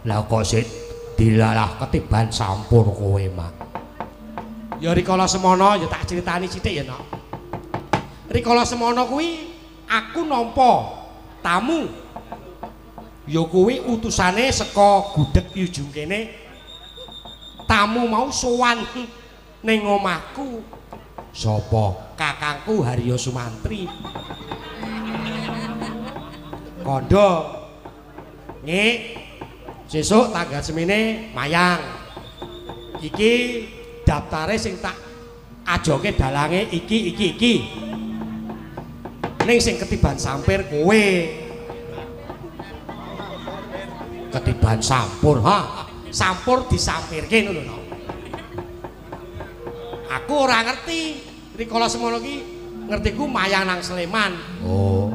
Lah kok sik dilalah ketiban sampur kowe, Mak. Ya rikala semono ya tak critani sithik ya, Nok. Rikala semono kuwi aku nampa tamu. Ya kuwi utusane saka gudeg Yujung kene. Tamu mau sowan ning omahku. Sapa? Kakangku Haryo Sumantri. Kondo. Nggih. Sesuk tanggal semene mayang. Iki daftare sing tak ajoke dalange iki. Ning sing ketiban sampir kowe. Ketiban sampur, ha. Sampur disampirke ngono lho. Aku ora ngerti. Rikala semono ki ngertiku mayang nang Sleman. Oh.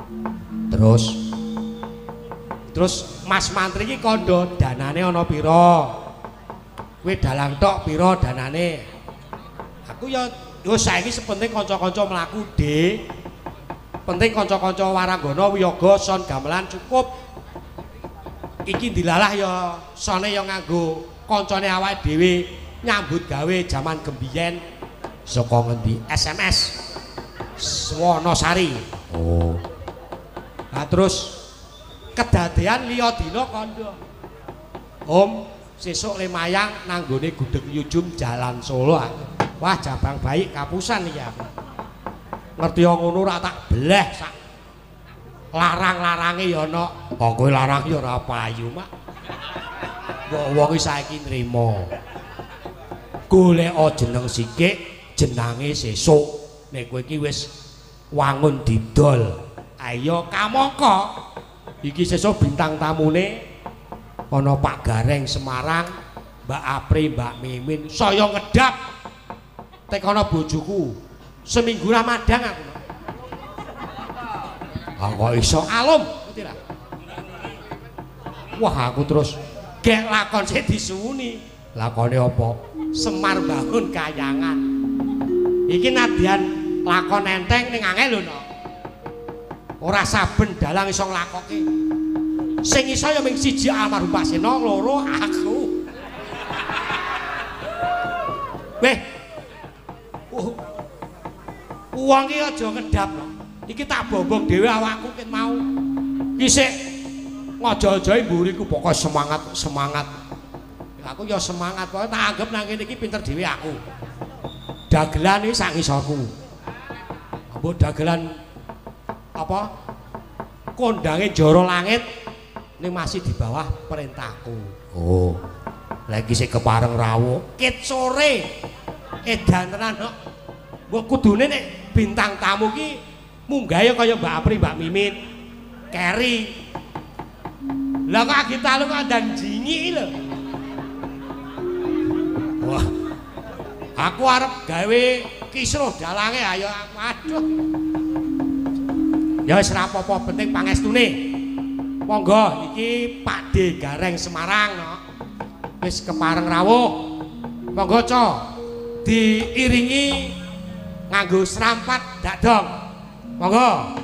Terus Mas Mantri ki kandha danane ana pira? Kowe dalang tok pira danane? Aku ya yo saiki sepenting kanca-kanca mlaku, Dik. Penting kanca-kanca waranggana wiyaga son gamelan cukup. Iki dilalah ya sone ya nganggo kancane awake dhewe nyambut gawe jaman gembiyen saka ngendi SMS Wonosari. Oh. Nah terus kedadean liya dina kandha. Om sesuk le mayang nanggone gudeg Yujum Jalan Solo. Wah jabang baik kapusan iki aku. Ngerti ngono ora tak bleh sak larang-larange ya ana. Kok kowe larang ya ora payu, Mak. Mbok wong iki saiki nrimo. Goleka jeneng sikik, jenenge sesuk. Nek kowe iki wis wangun didol. Ayo kamangka. Iki sesuk bintang tamune ana Pak Gareng Semarang, Mbak Apri, Mbak Mimin, saya ngedap tekono bojoku. Seminggu Ramadan aku. Kok iso alum, ngerti ra? Wah, aku terus gek lakon sik disuwuni. Lakone apa? Semar Bangun Kayangan. Iki nadyan lakon enteng ning angel lho, no. Ora saben dalang iso nglakoke. Sing iso ya mung siji almarhum Pak Seno, loro aku. Weh. Wong iki aja ngedap, no. Iki tak bombong dhewe awakku ket mau. Iki sik ngaja-ajahi mburiku pokoke semangat. Aku ya semangat pokoke tak anggap nang kene iki pinter dhewe aku. Dagelan iki sak ngisorku. Mbok dagelan apa? Kondange Joro Langit ini masih di bawah perintahku. Oh. Lagi sik kepareng rawuh. Ket sore edan tenan kok. Mbok kudune nek bintang tamu ki munggah kaya Mbak Apri, Mbak Mimin, Keri. Lah kok kita lu kok ndang jingi lho. Wah. Aku arep gawe kisruh dalange ayo aduh. Ya wis ora apa-apa penting pangestune. Monggo iki Pak D Gareng Semarang no. Wis kepareng rawuh. Monggo co diiringi nganggo serampat dakdong. Monggo.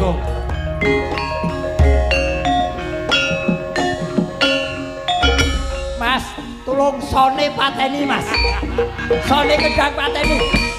bingung. Mas, tolong sone pateni Mas. Sone kendang pateni.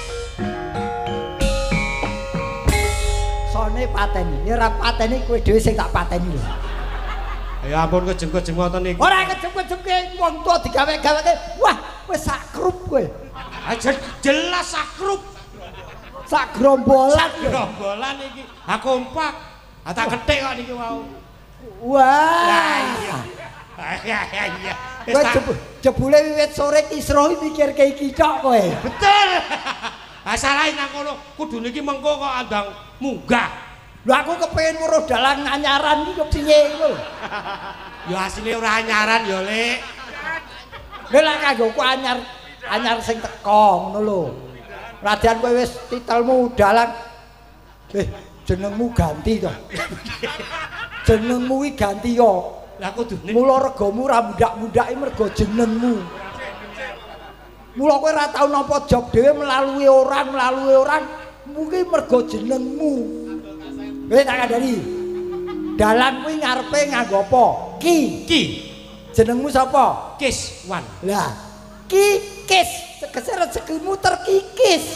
Sone pateni. Ya ora pateni kowe dhewe sing tak pateni lho. Ya ampun kejeng-kejeng ngoten niku. Ora kejeng-kejeng wong tuwa digawe-gaweke. Wah, wis sak grup kowe. Jelas sakrup. Sak grombolan. Gerombolan iki. Ha kompak. Ha tak kethik kok niki wau. Wah. Iya. Iya. Kowe jebule wiwit sore kisruh mikirke iki tok kowe. Betul. Ha salah nang kono. Kudune iki mengko kok andang munggah. Lho aku kepengin weruh dalan anyaran iki kepiye iku lho. Ya asline ora anyaran ya, Lek. Lha lak kanggoku anyar sing teko ngono lho. Radian kowe wis titelmu dalan. Jenengmu ganti to. Jenengmu iki ganti yo. Lah kudune mula regamu ra mundak-mundaki mergo jenengmu. Mula kowe ora tau nampa job dhewe melalui orang mungkin mergo jenengmu. Kowe tak kandhani. Dalan kuwi ngarepe nganggo apa? Ki. Jenengmu sapa? Kiswan. Lah, kikis, tegese rezekimu terkikis.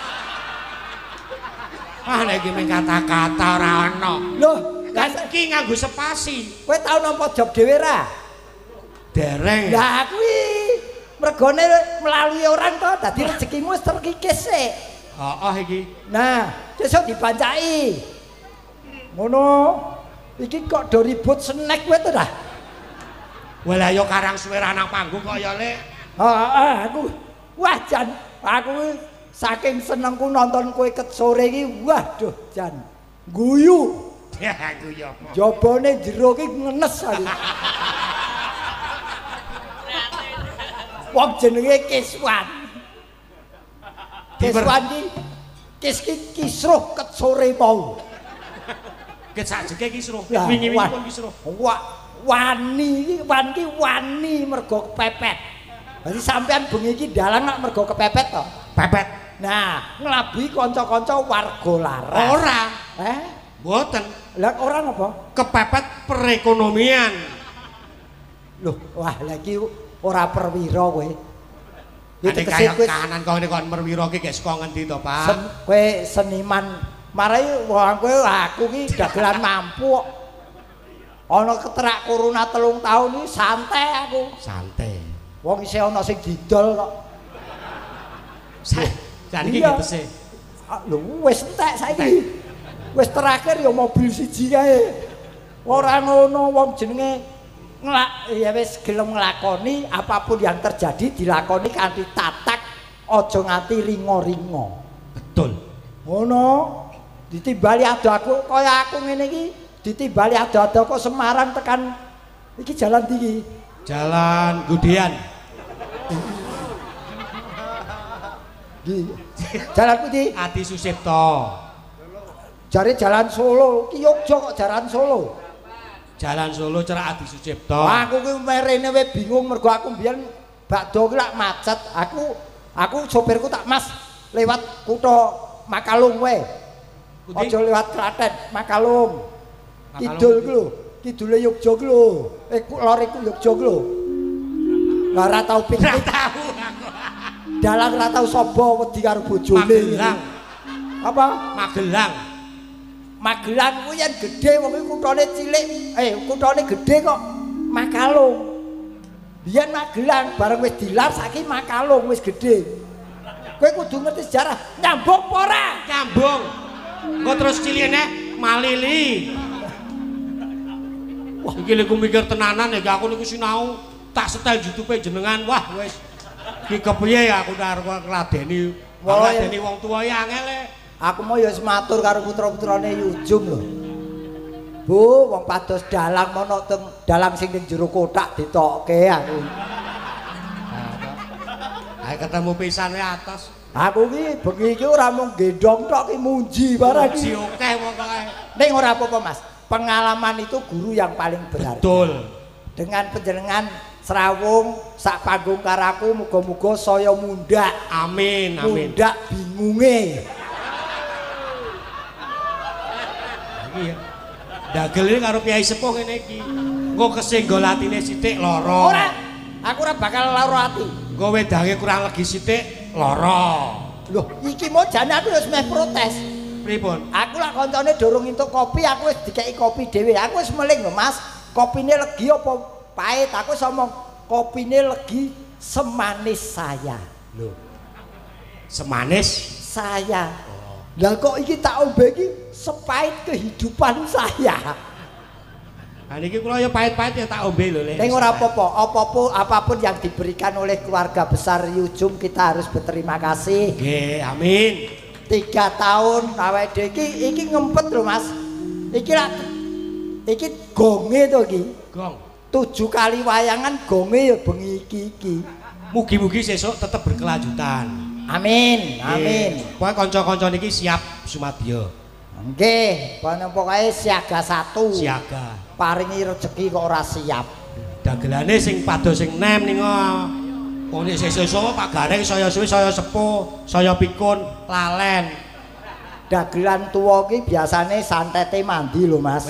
Ah nek iki mung kata-kata ora ana. Loh, kan ki nganggo spasi. Kowe tau nampa job dhewe ra? Dereng. Lah kuwi mergone melalui orang to dadi rezekimu wis terkikis sik. Heeh iki. Nah, sesuk dibancaki. Ngono. Iki kok do ribut snack kowe to dah? Walah ya karang suwe nang panggung kok ya, Lek. Heeh, aku wah Jan, aku saking senengku nonton kowe ket sore iki, waduh Jan. Guyu. Ya guyu apa? Jabane jero ki ngenes aku. Wong jenenge Kiswan. Kiswan ki kisruh ket sore mau. Ket sajeke kisruh. Lah, Wingi-wingi pun kisruh. Wani mergo kepepet. Dadi sampean bengi iki dalan nek mergo kepepet to. Pepet. Nah, nglabuhi kanca-kanca warga laras. Ora. Mboten. Lah ora napa? Kepepet perekonomian. Loh, wah lagi ora perwira kowe. Nek kaya kahanan kowe kon perwira iki gek saka ngendi to, Pak? Kowe seniman marai wong kowe aku ki dagelan mampu kok. Ana keterak corona 3 tahun iki santai aku. Santai. Wong isih ana sing didol kok. Jan iki getese. Lho wis entek saiki. Wis terakhir ya mobil siji kae. Ora ngono wong jenenge ya wis gelem nglakoni apapun yang terjadi dilakoni kanthi tatak aja nganti ringo-ringo. Betul. Ngono. Ditimbali ado aku kaya aku ngene iki ditimbali ado-ado kok Semarang tekan iki jalan ndi? Jalan Gudean. Jalan pundi? Adi Susipto. Jare jalan Solo, ki Yogya kok jalan Solo. Jalan Solo cerak Adi Susipto. Wah, aku ki merene we bingung mergo aku mbiyen bakdo ki lak macet. Aku sopirku tak Mas lewat kutha Makalung wae. Aja lewat Klaten, Makalung. Kidul ku lho, kidule Yogya ku lho. Lor iku Yogya ku lho. Lah ora tau pikir. Ora tau aku. Dalang ora tau sapa wedi karo bojone. Magelang. Apa? Magelang. Magelang kuwi yen gedhe wong iki kuthane cilik. Kuthane gedhe kok Makalung. Biyen Magelang bareng wis dilar saiki Makalung wis gedhe. Kowe kudu ngerti sejarah. Nyambung apa ora? Nyambung. Engko terus cilikne Malili. Wah, iki lek mikir tenanan ya aku niku sinau tak setel YouTube jenengan. Wah, wis. Iki kepiye ya aku karo ngladeni. Ngladeni wong tuwa ya angel e. Aku mau ya wis matur karo putra-putrane Yujum lho. Bu, wong pados dalang mono teng dalang sing ning jero kotak ditokke aku. Ayo ketemu pisan wae atos. Aku ki bengi iki ora mung gendong tok ki munji barang. Munji akeh pokoke. Ning ora apa-apa Mas. Pengalaman itu guru yang paling berharga. Betul. Dengan panjenengan Srawung sak panggung karaku muga-muga saya mundak. Amin, amin. Mundak bingunge. Iya. Dagel iki karo Kyai Sepuh ngene iki. Engko kesenggol atine sithik lara. Ora. Aku ora bakal lara ati. Engko wedange kurang legi sithik lara. Loh, iki mau jane aku wis meh protes. Pripun? Aku lak koncone durung entuk kopi, aku wis dikeki kopi dhewe. Aku wis meling lho, Mas. Kopine legi apa pahit? Aku wis omong kopine legi semanis saya. Lho. Semanis Saya. Lah kok iki tak ombe iki sepahit kehidupan saya. Nah niki kula ya pahit-pahit ya tak ombe lho, Le. Ning ora apa-apa, apapun yang diberikan oleh keluarga besar Yujum kita harus berterima kasih. Nggih, amin. 3 tahun awake dhewe iki ngempet lho Mas. Iki gonge to iki. Gong. 7 kali wayangan gonge ya bengi iki. Mugi-mugi sesuk tetep berkelanjutan. Amin, amin. Pokoke kanca-kanca niki siap sumadya. Nggih, pokoke siaga 1. Siaga. Paringi rezeki kok ora siap. Dagelane sing padha sing nem ning wong nek sesuk Pak Gareng saya suwi saya sepuh, saya pikun lalen. Dagelan tuwa ki biasane santete mandi lho Mas.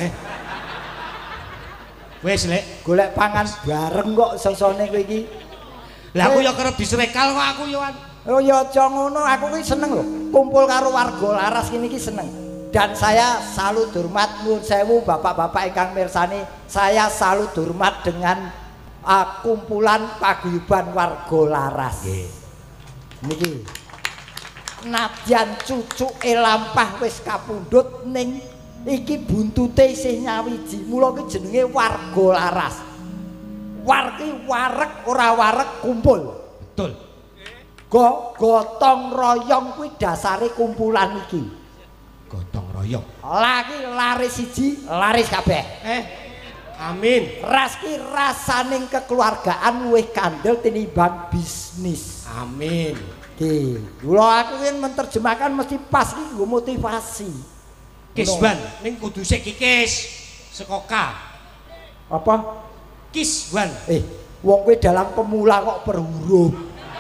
Wis Lek, Golek pangan bareng kok sesone kowe iki. lah aku ya kerep disrekal kok aku yo. Oh ya aja ngono, aku ki seneng lho. Kumpul karo warga laras kene iki seneng. Dan saya salut hormat nuwun sewu bapak-bapak ingkang mirsani, saya salut hormat dengan kumpulan paguyuban warga laras. Niki. Nadyan cucuke lampah wis kapundhut ning iki buntute isih nyawiji. Mula ki jenenge warga laras. Warki warek ora warek kumpul. Betul. Gotong royong kuwi dasare kumpulan iki. Gotong royong. Laki laris siji, laris kabeh. Amin. Ras ki rasaning kekeluargaan luwih kandel tinimbang bisnis. Amin. Nggih, kula aku yen menerjemahkan mesti pas iki nggo motivasi. Kisban ning kudu sik kikis sekoka. Apa? Kisban. Wong kowe dalam pemula kok per huruf.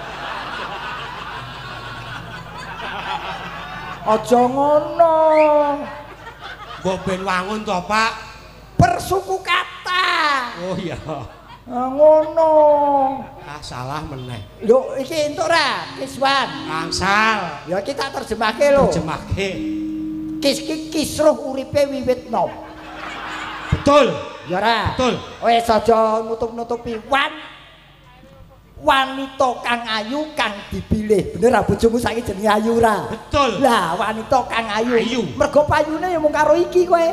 Aja ngono. Mbok ben wangun to, Pak. Bersuku kata. Oh iya. Ngono. Salah meneh. Lho iki entuk ra, Kiswan? Angsal. Ya kita terjemahke lho. Terjemahke. Kis ki kisruh uripe wiwit nom. Betul. Ya ra. Betul. Wis aja nutup-nutupi wanita kang ayu kang dipilih. Bener ra bojomu saiki jenenge ayu ra? Betul. Lah wanita kang ayu. Ayu. Mergo payune ya mung karo iki kowe.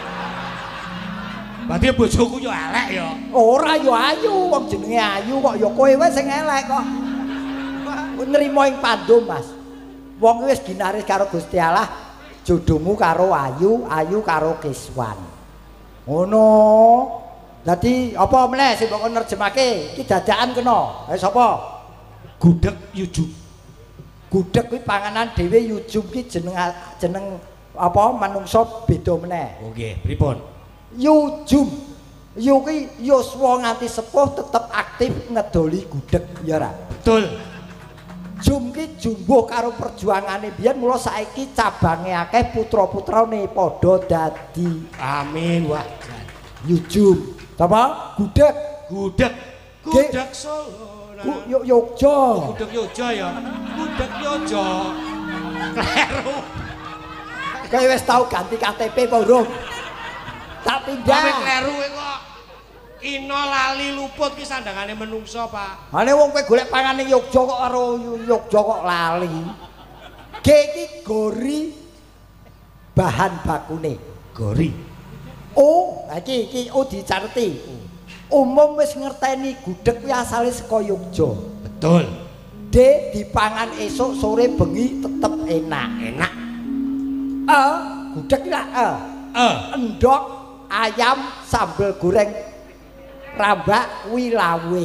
Berarti bojoku yo elek yo. Ora ya ayu, wong jenenge ayu kok ya kowe wae sing elek kok. Nrimo ing pandum, Mas. Wong wis ginaris karo Gusti Allah, jodohmu karo ayu, ayu karo Kiswan. Ngono. Dadi apa meneh sing mbok nerjemake? Iki dadakan kena. Ayo sapa? Gudeg Yujum. Gudeg kuwi panganan dhewe Yujum ki jeneng apa manungsa beda meneh. Oh nggih, pripun? Yujum. Yu ki yuswa nganti sepuh tetep aktif ngedoli gudeg ya ra. Betul. Jum ki jumbuh karo perjuangane biyen mula saiki cabange akeh putra-putrane padha dadi. Amin wah. Yujum. Apa? Gudeg. Gudeg. Gudeg Solo. Yogja. Gudeg Yogja ya. Gudeg Yogja. Kleru. Kowe wis tau ganti KTP apa urung? Tak pindah. Kowe kleru kok. Ino lali luput ki sandangane menungso, Pak. Ane wong kowe golek pangane Yogja kok karo Yogja kok lali. Ge iki gori bahan bakune. Gori. Oh, iki dicareti. Umum wis ngerteni gudeg kuwi asale saka Yogja. Betul. D dipangan esuk sore bengi tetep enak. Enak. Gudeg lah endok ayam sambal goreng rambak kuwi lawe.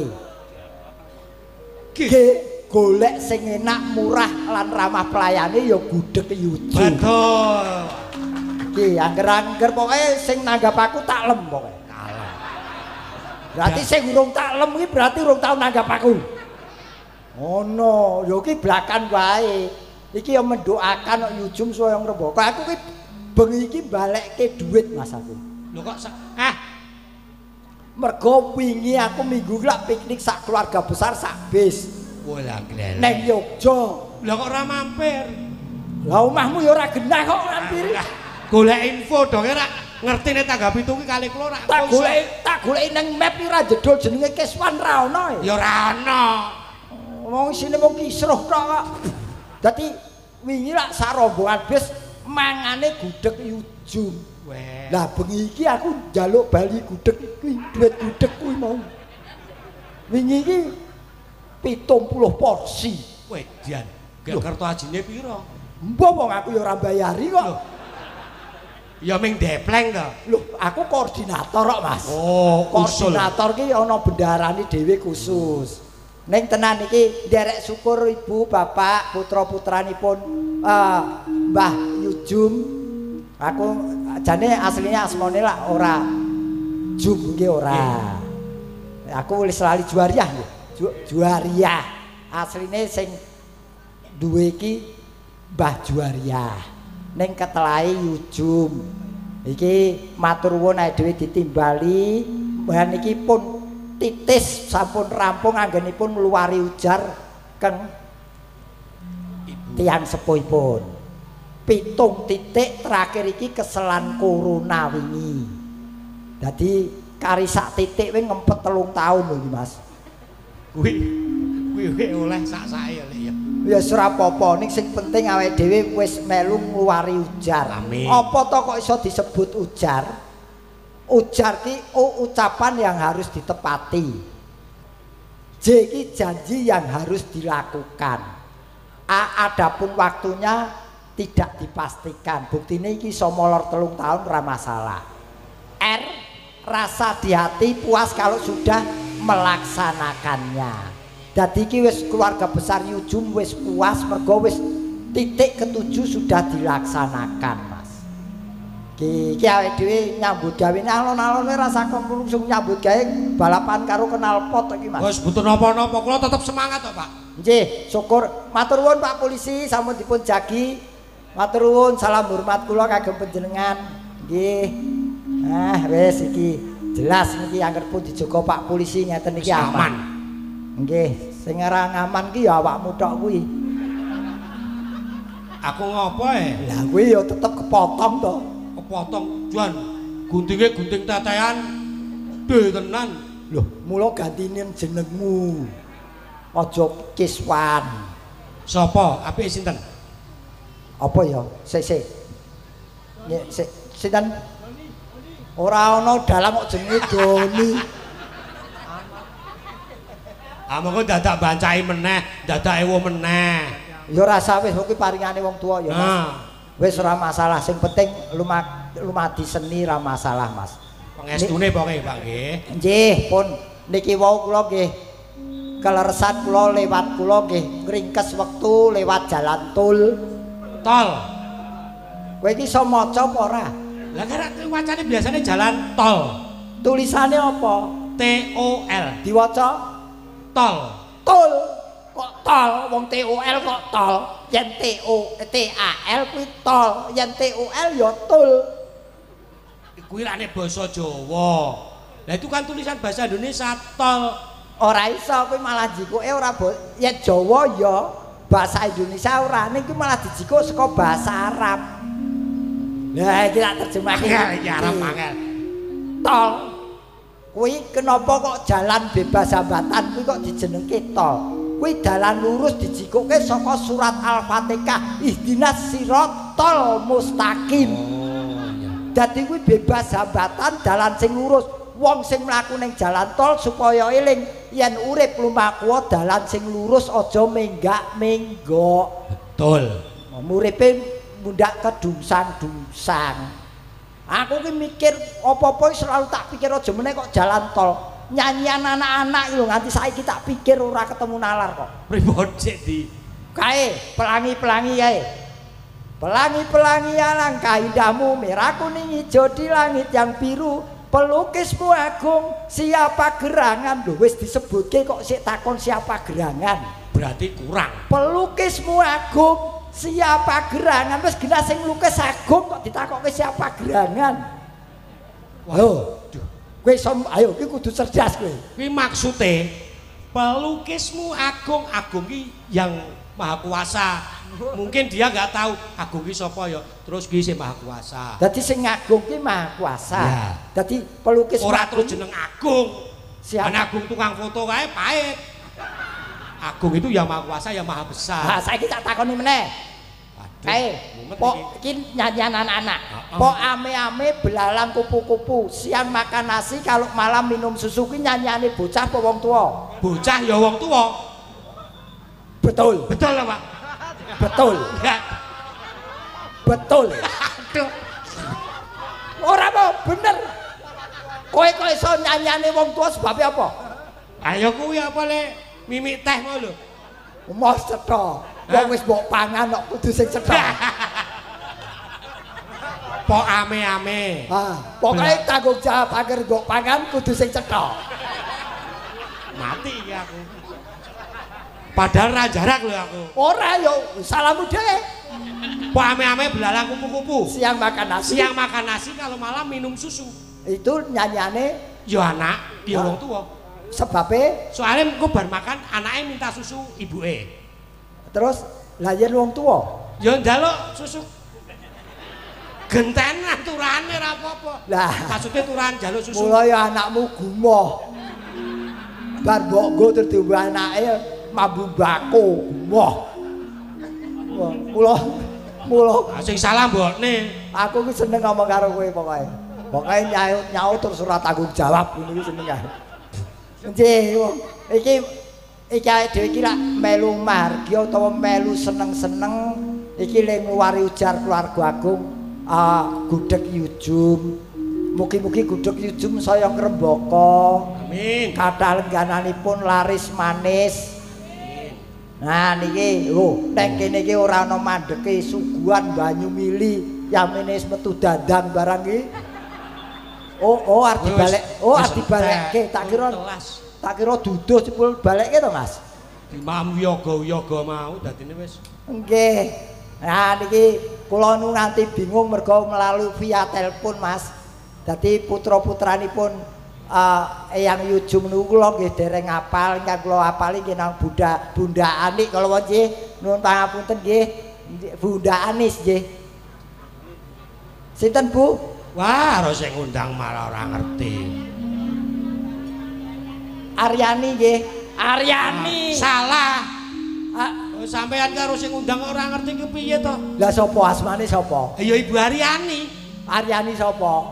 G golek sing enak murah lan ramah pelayane ya gudeg Yujum. Betul. Iki angger-angger pokoke sing nanggap aku tak lem pokoke. Berarti sing urung tak lem iki berarti urung tau nanggap aku. Ngono, yo ki blakan wae. Iki yo mendoakan kok Yujum saya ngrembaka. Aku ki bengi iki balekke duit Mas aku. Lho kok Mergo wingi aku minggu lak piknik sak keluarga besar sak bis. Wala glele. Neng Yogya. Lah kok ora mampir? Lah omahmu ya ora genah kok mampir. Golek info dong ora ngerti nek tangga 7 ki kali kula ora. Tak goleki nang map ora jedul jenenge Keswan ra ono. Ya ora ono. Wong isine wong kisruh tok kok. Dadi wingi lak sak rombongan bis mangane gudeg Yujum. Weh. Lah bengi iki aku njaluk bali gudeg kuwi, duit gudeg kuwi mau. Wingi iki 70 porsi. Wedian. Gak kerto ajine piro? Mbok wong aku ya ora bayari kok. Ya ming depleng to. Lho, aku koordinator kok, Mas. Oh, koordinator ki ana bendarane dhewe khusus. Ning tenan iki nderek syukur Ibu, Bapak, putra-putranipun Mbah Yujum. Aku jane aslinya asmane lah ora Jum nggih ora. Aku wis lali Juwariah nggih. Juwariah. Asline sing duwe iki Mbah Juwariah. Ning ketelahe Yujum. Iki matur nuwun ae dhewe ditimbali. Bahan iki pun titis sampun rampung anggenipun ngluwari ujar keng tiyang sepuhipun. 7 titik terakhir iki keselan corona wingi. Dadi kari sak titik wing ngempet 3 tahun lho iki Mas. Kuwi oleh sak-sake ya. Ya ora apa-apa ning sing penting awake dhewe wis melu ngluwari ujar. Amin. Apa to kok iso disebut ujar? Ujar ki ucapan yang harus ditepati. J ki janji yang harus dilakukan. A adapun waktunya tidak dipastikan. Buktine iki iso molor 3 tahun ora masalah. R rasa di hati puas kalau sudah melaksanakannya. Dadi iki wis keluarga besar Yujum wis puas mergo wis titik ketujuh sudah dilaksanakan, Mas. Iki awake dhewe nyambut gawe alon-alone rasa langsung nyambut gawe balapan karo knalpot iki, Mas. Wis mboten napa-napa, kula tetep semangat to, Pak. Nggih, syukur. Matur nuwun Pak Polisi sampun dipun jagi. Matur nuwun, salam hormat kula kagem panjenengan. Nggih. Wis iki jelas niki anggerpun dijaga Pak Polisi ngeten iki aman. Nggih, sing ora ngaman ki ya awakmu tok kuwi. Aku ngopo Lah kuwi ya tetep kepotong to. Kepotong, Juan. Guntinge gunting tetean. Dhe tenan. Loh, mula gantine jenengmu. Aja Kiswan. Sapa? Apike sinten? Apa ya? Sik. Nek sinten? Ora ana dalang kok jenenge Doni. Monggo dadak bancai meneh, dadak ewo meneh. Ya rasa wis kuwi paringane wong tuwa ya, Mas. Wis ora masalah, sing penting lumadi seni ra masalah, Mas. Pangestune pokoke, Pak nggih. Nggih, pun niki wau kula nggih keleresan kula lewat kula nggih ngringkes wektu lewat jalan tol. Tol. Kowe iki iso maca apa ora? Lah karek wacane biasane jalan tol. Tulisane apa? TOL. Diwaca Tol. tol. Kok tol? Wong TOL kok tol? Yen TAL kuwi tol, yen TOL ya tol. Kuwi rane basa Jawa. Lah itu kan tulisan bahasa Indonesia tol. Ora iso kuwi malah jikuke ora yen Jawa ya bahasa Indonesia ora ning kuwi malah dijikuk saka bahasa Arab. Lah iki tak terjemahke Ya Arab angel. tol. Kuwi kenapa kok jalan bebas hambatan kuwi kok dijenengke tol? Kuwi dalan lurus dijikuke saka surat Al-Fatihah, ihdinas siratal mustaqim. Dadi kuwi bebas hambatan dalan sing lurus. Wong sing mlaku ning jalan tol supaya eling yen urip lumaku dalan sing lurus aja menggak-menggok. Betul. Muripe mundak kedungsang-dungsang. Aku ki mikir apa-apa selalu tak pikir aja meneh kok jalan tol. Nyanyian anak-anak lho nganti saiki tak pikir ora ketemu nalar kok. Pripun sik di? Kae, pelangi-pelangi kae. Pelangi-pelangi alangkah indahmu, merah kuning hijau di langit yang biru. Pelukismu agung, siapa gerangan? Lho wis disebutke kok sik takon siapa gerangan. Berarti kurang. Pelukismu agung, siapa gerangan wis genah sing lukis Agung kok ditakokke siapa gerangan. Waduh. Kowe ayo iki kudu cerdas kowe. Kuwi maksude pelukismu Agung, Agung ki yang maha kuasa. Mungkin dia nggak tahu Agung ki sapa ya. Terus ki sing maha kuasa. Dadi sing Agung ki maha kuasa. Ya. Dadi pelukis ora terus jeneng Agung. Siapa? Agung tukang foto kae pahit. Agung itu yang maha kuasa, yang maha besar. Nah, saiki tak takoni meneh. Kae, pok iki nyanyian anak-anak. Pok ame-ame belalang kupu-kupu, siang makan nasi, kalau malam minum susu ki nyanyane bocah apa wong tua? Bocah ya wong tua. Betul. Betul lah, Pak. Betul. Ya. Betul. Aduh. Ora apa bener. Kowe kok iso nyanyane wong tua sebab apa? Ayo kuwi apa le mimik teh mau lho. Mos cetha. Wong wis mbok pangan kok kudu sing cetha. Pok ame-ame. Pokoke tanggung jawab agar mbok pangan kudu sing cetha. Mati ya aku. Padahal ra jarak lho aku. Ora yo salammu dhewe. Pok ame-ame belalang kupu-kupu. Siang makan nasi. Siang makan nasi, kalau malam minum susu. Itu nyanyane yo anak, dia wong tua. Sebabe soalnya engko bar makan anaknya minta susu ibuke. Terus lah yen wong tua ya njaluk susu gentenan turane ora apa-apa. Lah maksudnya turan njaluk susu. Mula ya anakmu gumoh. Bar mbok nggo terus diombe anake mambu bako gumoh. Mula sing salah mbokne. Aku ki seneng ngomong karo kowe pokoke. Pokoke nyaut terus ora tanggung jawab ngono ki seneng ae. Nggih, iki dhewe iki lak melu margi utawa melu seneng-seneng iki le ngluwari ujar keluarga Agung gudeg yujum. Mugi-mugi gudeg yujum saya ngrembaka. Amin. Kathah lenggananipun laris manis. Amin. Nah niki lho ning kene iki ora ana mandheke suguhan banyu mili yamene wis metu dandang barang iki. Arep dibalik. Arep dibalekke. Tak kira duduh cepul balekke to, Mas. Imam yoga mau dadine wis. Nggih. Nah niki kula nu nganti bingung mergo melalui via telepon, Mas. Dadi putra-putranipun Eyang Yujum niku kula nggih dereng apal, ingkang kula apali nggih nang Bunda Anik kala nggih. Nuwun pangapunten nggih. Bunda Anis nggih. Sinten, Bu? Wah, harus sing ngundang malah ora ngerti. Aryani nggih. Aryani. Salah. Sampeyan karo sing ngundang ora ngerti ki piye to? Lah sapa asmane sapa? Ya Ibu Aryani. Aryani sapa?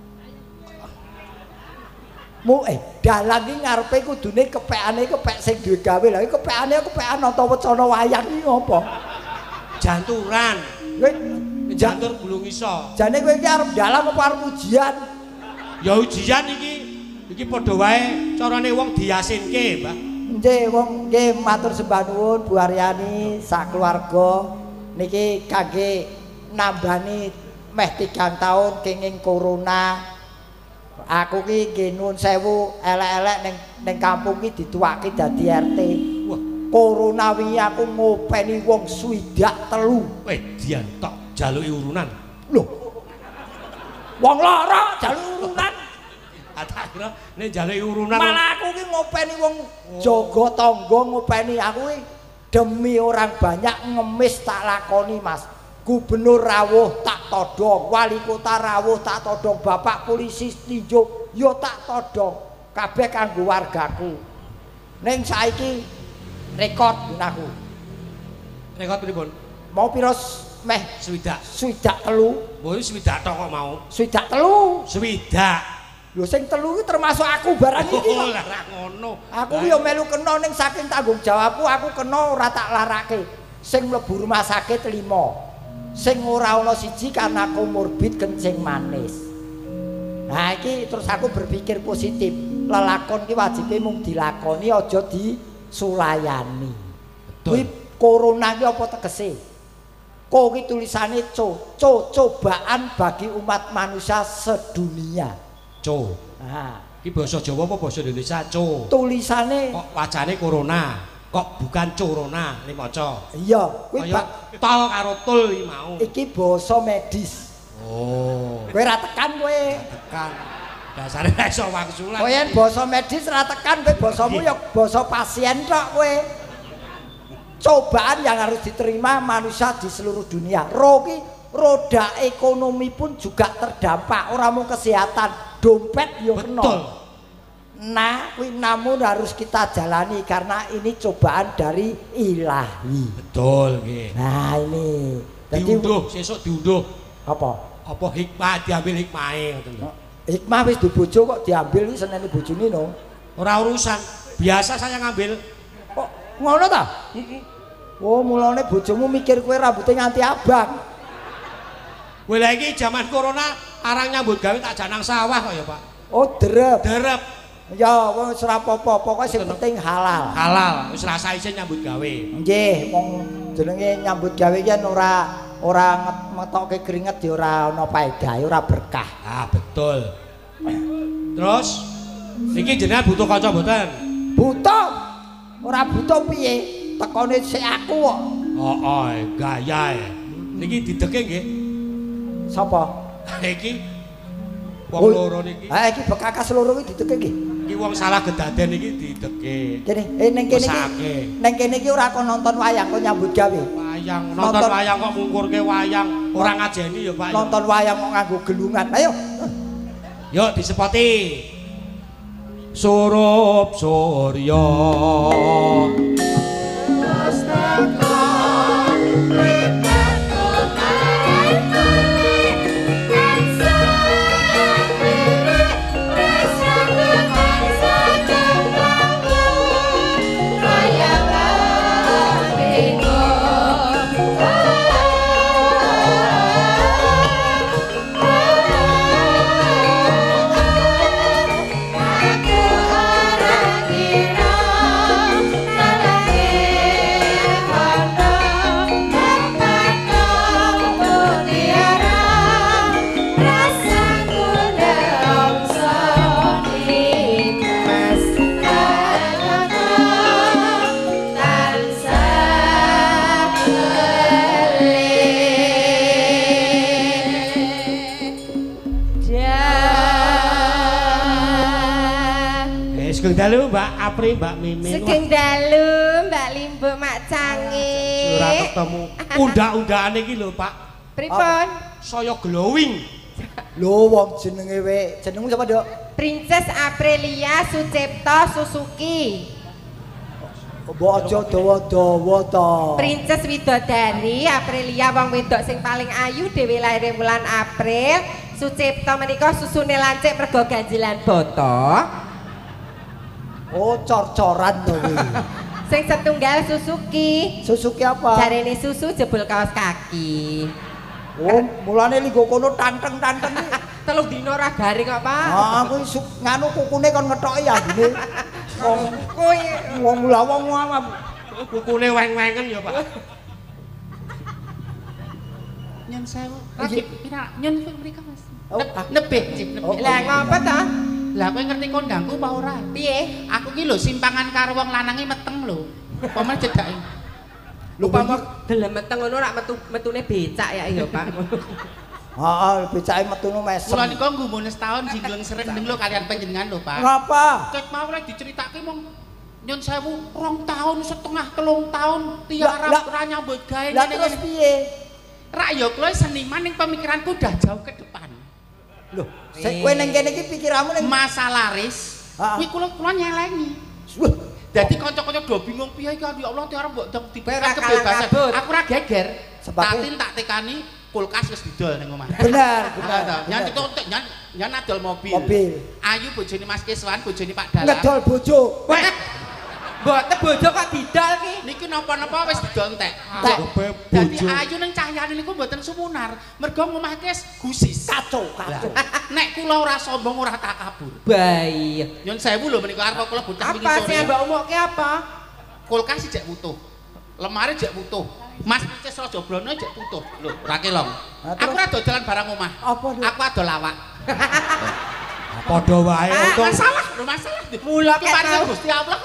Dalang iki ngarepe kudune kepekane kepek sing duwe gawe. Lah iki kepekane kepekan nata wecana wayang iki ngopo? Janturan. Jantur bulung iso. Jane kowe iki arep dalang apa arep ujian? Ya ujian iki padha wae carane wong diyasinke, Mbak. Nggih, wong nggih matur sembah nuwun Bu Aryani sak keluarga niki kangge nambani meh 3 taun kenging corona. Aku ki nggih nuwun sewu elek-elek ning kampung ki dituwake dadi RT. Wah, corona wingi aku ngopeni wong 63. Dian tok jaluki urunan. Lho. Wong lara jaluki urunan. Tak kira nek jaluki urunan. Malah aku ki ngopeni wong jaga tangga ngopeni aku ki demi orang banyak ngemis tak lakoni, Mas. Gubernur rawuh tak todong, wali kota rawuh tak todong, bapak polisi tinjuk yo tak todong. Kabeh kanggo wargaku. Ning saiki rekod gunaku. Rekod pripun? Mau pira meh swidak telu. Mbok swidak tok kok mau. Swidak telu. Swidak. Lho sing telu iki termasuk aku barang iki. Oh lah ra ngono. Aku yo melu kena ning saking tanggung jawabku aku kena ora tak larake. Sing mlebu rumah sakit 5. Sing ora ana siji karena komorbid kencing manis. Nah iki terus aku berpikir positif. Lelakon ki wajibe mung dilakoni aja disulayani. Kuwi corona ki apa tegese? Ko ki tulisane cobaan bagi umat manusia sedunia. Nah, iki basa Jawa apa basa Indonesia? Tulisane kok wajane corona. Kok bukan corona ini maca. Iya, kuwi tol karo tul iki mau. Iki basa medis. Oh. Kowe ra tekan kowe. Tekan. Dasare ra iso wangsulan. Kowe yen basa medis ra tekan kowe basamu ya basa pasien tok kowe. Cobaan yang harus diterima manusia di seluruh dunia. Roda ekonomi pun juga terdampak. Ora mung kesehatan, dompet yo kena. Betul. Nah, kuwi namun harus kita jalani karena ini cobaan dari ilahi. Betul nggih. Nah, ini. Diunduh, sesuk diunduh. Apa? Apa hikmah diambil hikmahe ngoten lho. Hikmah wis dibojo kok diambil iki senene bojone no. Ora urusan. Biasa saya ngambil. Kok ngono ta? Oh, mulane bojomu mikir kowe rambutnya nganti abang. Kowe lha iki jaman corona arang nyambut gawe tak janang sawah kok ya, Pak. Oh, derep. Derep. Ya, wong ora apa-apa, pokoke sing penting halal. Halal, wis rasa isin nyambut gawe. Nggih, wong jenenge nyambut gawe yen ora ngetokke keringet ya ora ana paedahe, ora berkah. Ah, betul. Terus iki jenengan butuh kanca mboten? Butuh. Ora butuh piye? Tekone sik aku kok. Oh, gayae. Niki dideke nggih. Sapa? Iki wong loro niki. Ha iki bekakas loro iki dideke nggih. Iki wong salah gedaden iki dideke. Kene, ning kene iki. Ning kene iki ora kok nonton wayang kok nyambut gawe. Wayang, nonton wayang kok ngungkurke wayang, ora ngajeni ya, Pak. Nonton wayang kok nganggo gelungan. Ayo. Yuk disepoti. Surup Surya. Sugeng dalu Mbak Apri, Mbak Mimin. Sugeng dalu Mbak Limbo Mak Canggih. Surat ketemu. Unda-undaan iki lho, Pak. Pripun? Saya glowing. Lho wong jenenge jenengmu sapa, Dok? Princess Aprilia Sucipta Suzuki. Mbok aja dawa-dawa to. Princess Widodari Aprilia wong wedok sing paling ayu dhewe lair bulan April. Sucipta menika susune lancik mergo ganjilan boto. Oh, cor-coran to kuwi. Sing setunggal Suzuki. Suzuki apa? Jarene susu jebul kaos kaki. Oh, mulane linggo kono tanteng-tanteng. Telung dino ora garing kok, Pak. Ah, kuwi nganu kukune kon ngethoki ambine. Wong lha wong awam. Kukune weng-wengen ya, Pak. Nyun sewu. Pira nyun mriko, Mas. Nebih. Lah ngapa ta? Lah kowe ngerti kondangku apa ora? Piye? Aku ki lho simpangan karo wong lanange meteng lho. Apa men cedake? Upama gelem meteng ngono rak metune becak ya iya, Pak. Heeh, becake metune mesem. Kula nika nggumun setahun jingleng serendeng lho kalian panjenengan lho, Pak. Ngapa? Kek mau rek diceritake mong nyun sewu 2 tahun setengah 3 tahun tiara ora nyambut gawe ngene. Lah terus piye? Rak ya kowe seniman ning pemikiranku udah jauh ke depan. Loh, sik kowe ning kene iki pikiranmu ning masalah laris. Kuwi kula nyelengi. Dadi kanca-kanca do bingung piye iki ya Allah tiara mbok diberikan kebebasan. Aku ora geger. Tatin tak tekani kulkas wis didol ning omah. Benar. Nyan entek nyan adol mobil. Ayu bojone Mas Kiswan, bojone Pak Dalam. Ngedol bojo. Mboten bojo kok didol ki. Niki napa-napa wis didol entek. Dadi ayu ning cahyane niku mboten sumunar. Mergo omah kes gusis. Kacau. Nek kula ora sombong ora takabur. Bae. Nyun sewu lho menika arep kula bocah wingi Apa sore. sing mbok omokke apa? Kulkas jek utuh. Lemari jek utuh. Mas Princess Raja Brana jek utuh. Lho, ora kelong. Aku ora dodolan barang omah. Apa? Aku adol lawak. Padha wae untung. Masalah, lho masalah. Mula Ki paring Gusti Allah kok.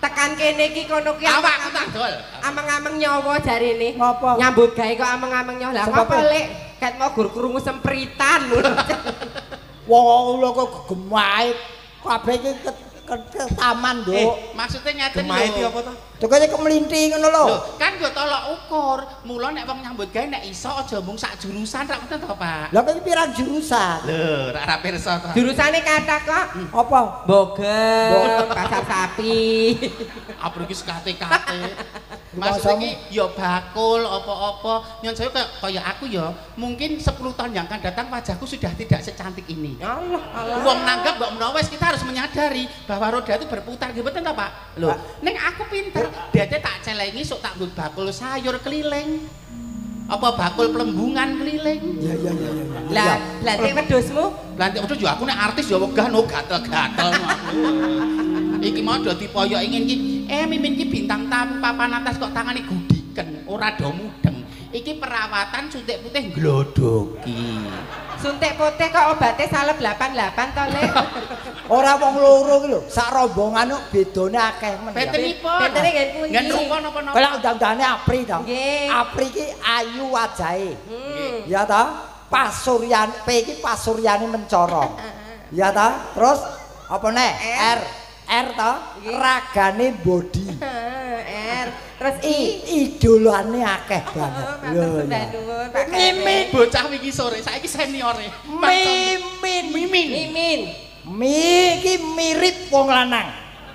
tekan kene iki kono ki awakku tak dol. Ameng-ameng nyawa jarine. Ngapa? Nyambut gawe kok ameng-ameng nyawa. Lah ngapa lek ket mau gur krungu sempritan lho. Wong lho kok gemait. Kabeh iki ke taman, Nduk. Maksudnya ngeten lho. Gemait iki apa to? Tukane kemlinti ngono lho. Lho, kan yo tolok ukur. Mula nek wong nyambut gawe nek iso aja mung sak jurusan ra ngoten to, Pak. Lah kok iki pirang jurusan? Lho, ra pirsa to. Jurusane kathah kok. Apa? Bogem, pasar sapi. Apa iki sekate-kate. Maksudnya iki ya bakul apa-apa. Nyon saya kaya aku ya, mungkin 10 tahun yang akan datang wajahku sudah tidak secantik ini. Allah, Allah. Wong nanggap mbok menawa wis kita harus menyadari bahwa roda itu berputar gitu betul ta, Pak? Lho, ning aku pinter, dadi tak celengi sok tak nggo bakul sayur keliling. Apa bakul pelembungan keliling? Iya. Lah, blantik wedhusmu? Blantik wedhus yo aku nek artis yo wegah no gatel-gatel aku. Iki mau do dipoyok ingin iki. Mimin iki bintang tamu papan atas kok tangane gudiken, ora do mudeng. Iki perawatan suntik putih nglodoki. Suntik putih kok obate salep 88 to, Lek. Ora wong loro iki lho, sak rombongan kok bedone akeh men. Bentenipun. Bentene ngen pundi? Ngen rupa napa-napa. Kaya undang-undangane Apri to. Nggih. Apri iki ayu wajahe. Ya Hmm. ta? Pasuryan P iki pasuryane mencara. Ya ta? Terus apa nek? R to ragane body. R. Terus I. Idolane akeh banget. Lho. Nuwun, Pak. Mimin. Bocah wingi sore, saiki seniore. Mimin. Mimin. Mi iki mirip wong lanang.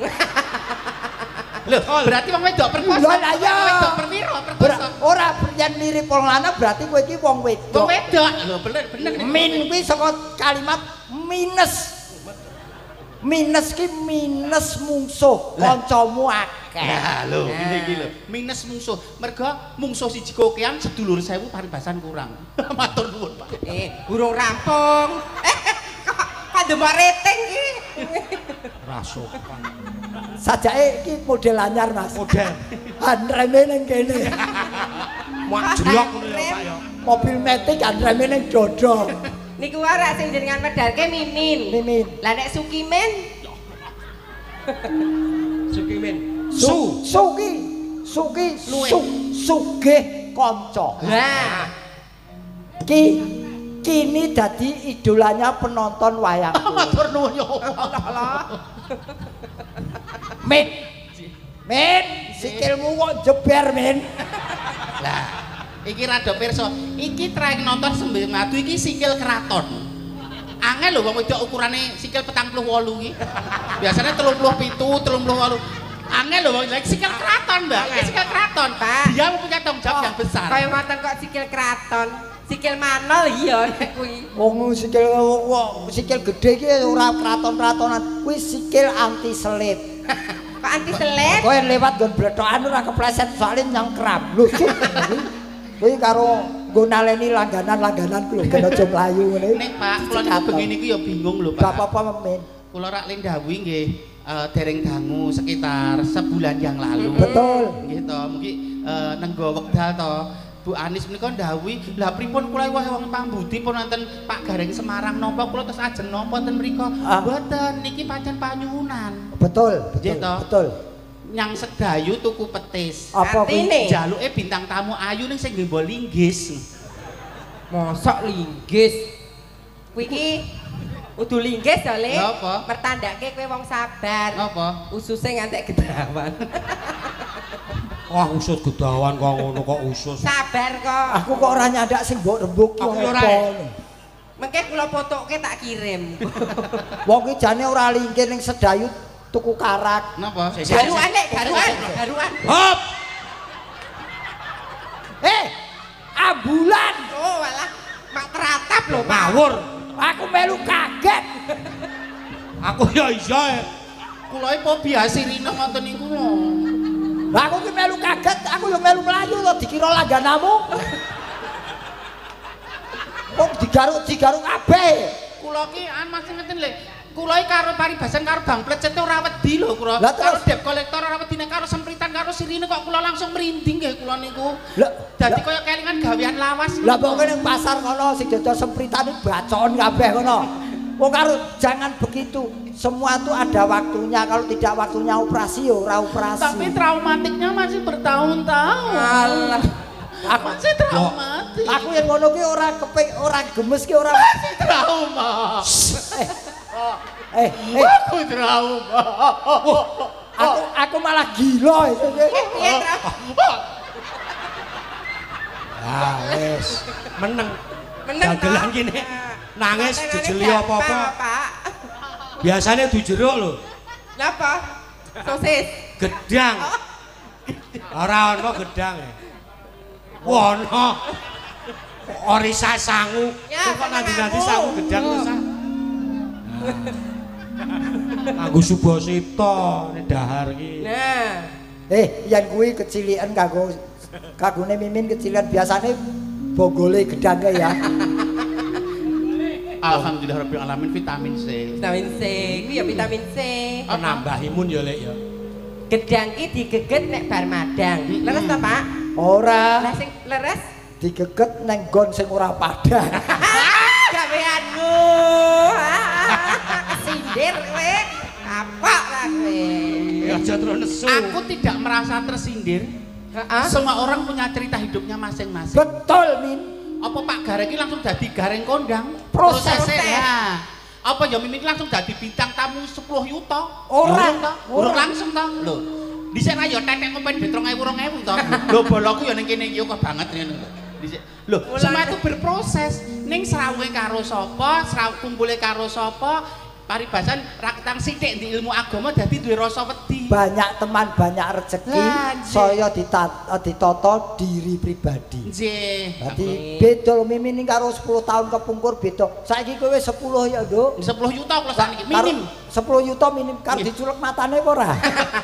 Lho, berarti wong wedok perkosa. Lah iya. Wong wedok perwira perkosa. Ora yen mirip wong lanang berarti kowe iki wong wedok. Wong wedok. Lho, bener. Min kuwi saka kalimat minus. Minus ki minus mungsuh, kancamu akeh. Nah, lho, ngene iki lho. Minus mungsuh. Mergo mungsuh siji kokean sedulur 1000 paribasan kurang. Matur nuwun, Pak. Burung rampung. Kok ndemok rating iki. Rasokan. Sajake iki model anyar, Mas. Model. Andreme ning kene. Mak jlok ngono ya, Pak ya. Mobil metik andreme ning dodo. Niku ora sing jenengan medalke Mimin. Mimin. Lah nek Sukimin? Sukimin. Suki sugih kanca. Lah. Kini dadi idolanya penonton wayang. Matur nuwun ya. Allah. Min, sikilmu kok jeber, Min. Lah, iki rada pirsa. Iki trek nonton sembel ngadu iki sikil keraton. Angel lho wong wedok ukurane sikil 48 iki. Biasane 37, 38. Angel lho wong sikil keraton, Mbak. Iki sikil keraton, Pak. Dia mempunyai tanggung jawab yang besar. Kaya ngoten kok sikil keraton. Sikil manol iya nek kuwi. Wong sikil gedhe iki ora kraton-kratonan. Kuwi sikil anti selit. Kok anti selit? Kowe lewat nggon blethokan ora kepleset soalé nyangkrap. Lho, kuwi karo nggo naleni langganan-langganan kuwi lho ben aja mlayu ngene. Nek Pak, kula niku bengi niku ya bingung lho, Pak. Gak apa-apa, Min. Kula rak lindhawi nggih dereng dangu sekitar sebulan yang lalu. Betul. Nggih to, mugi nenggo wekdal to. Bu Anis menika ndhawuhi, "Lah pripun kula wong pambudi pun wonten Pak Gareng Semarang napa kula terus ajeng napa ten mriku?" Mboten, niki pancen panyuwunan. Betul. Nyang sedayu tuku petis. Apa kuwi? Jaluke bintang tamu ayu ning sing nggih linggis. Mosok linggis. Kuwi iki kudu linggis to, Le. Napa? Mertandake kowe wong sabar. Napa? Ususe ngantek gedawan. Wah, usut gedawan kok ngono kok usus. Sabar kok. Aku kok ora nyandak sing mbok rembug Aku wong ora. apa. Mengke kula fotoke tak kirim. Wong ki jane ora linggih ning sedayu tuku karak. Napa? Garuan nek, garuan. Hop. Ambulan. Oh, walah mak teratap lho, Pak. Ngawur. Aku melu kaget. Aku ya iya. Kula iki biasa rino ngoten niku. Lah aku ki melu kaget, aku yo melu mlayu lho dikira langganamu. Kok digaruk kabeh. Kula ki Mas ngeten lho. Kula iki karo paribasan karo Bang Plecet ora wedi lho kula. Lah, Karo terus? dep kolektor ora wedi nek karo sempritan karo sirine kok kula langsung merinding nggih kula niku. Lah, Dadi kaya kelingan gawean lawas. lah pokoke ning pasar kono sing dodol sempritane bacon kabeh kono. Wong karo jangan begitu. Semua tuh ada waktunya. Kalau tidak waktunya operasi ya ora operasi. Tapi traumatiknya masih bertahun-tahun. Allah. Aku masih traumatik. Aku yang ngono ki ora ora gemes ki ora masih trauma. Aku trauma. Aku malah gila itu. Ah, wis. Meneng. Dagelan kene. Nangis jejeli apa-apa. Biasanya dijeruk lho. Napa? Sosis. Gedang. Ora ono gedang. Wono. Orisa sangu. Kok nanti sangu gedang wis ah. Aku Subasita dahar iki. Nah. Yen kuwi kecilikan kagone Mimin kecilikan biasane bogole gedang ya. Alhamdulillah rabbil alamin vitamin C. Vitamin C, kuwi ya vitamin C. Nambah imun ya lek ya. Gedang ki digeget nek bar madang. Leres ta, Pak? Ora. Lah sing leres Digeget neng gon sing ora padang. gaweanmu. Kesindir kowe. Kapok lah kowe. Ya aja terus nesu. Aku tidak merasa tersindir. Semua orang punya cerita hidupnya masing-masing. Betul, Min. Apa Pak Gareng ini langsung jadi gareng kondang? Prosesnya. Ya. Apa ya Mimin langsung jadi bintang tamu 10 yuta? Orang langsung toh. Lho. Dhisik ayo tetek kompen 2000 toh. Lho boloku ya ning kene iki kok banget ngene lho. Dhisik. Lho, semua itu berproses. Ning srawuhe karo sapa, kumpule karo sapa, paribasan raketang sithik di ilmu agama dadi duwe rasa wedi. Banyak teman, banyak rezeki. Saya ditata diri pribadi. Nggih. Berarti beda lho Mimin ini karo 10 tahun kepungkur beda. Saiki kowe 10 ya, Nduk. 10 juta plus iki minim. 10 juta minim karo diculek matane apa ora?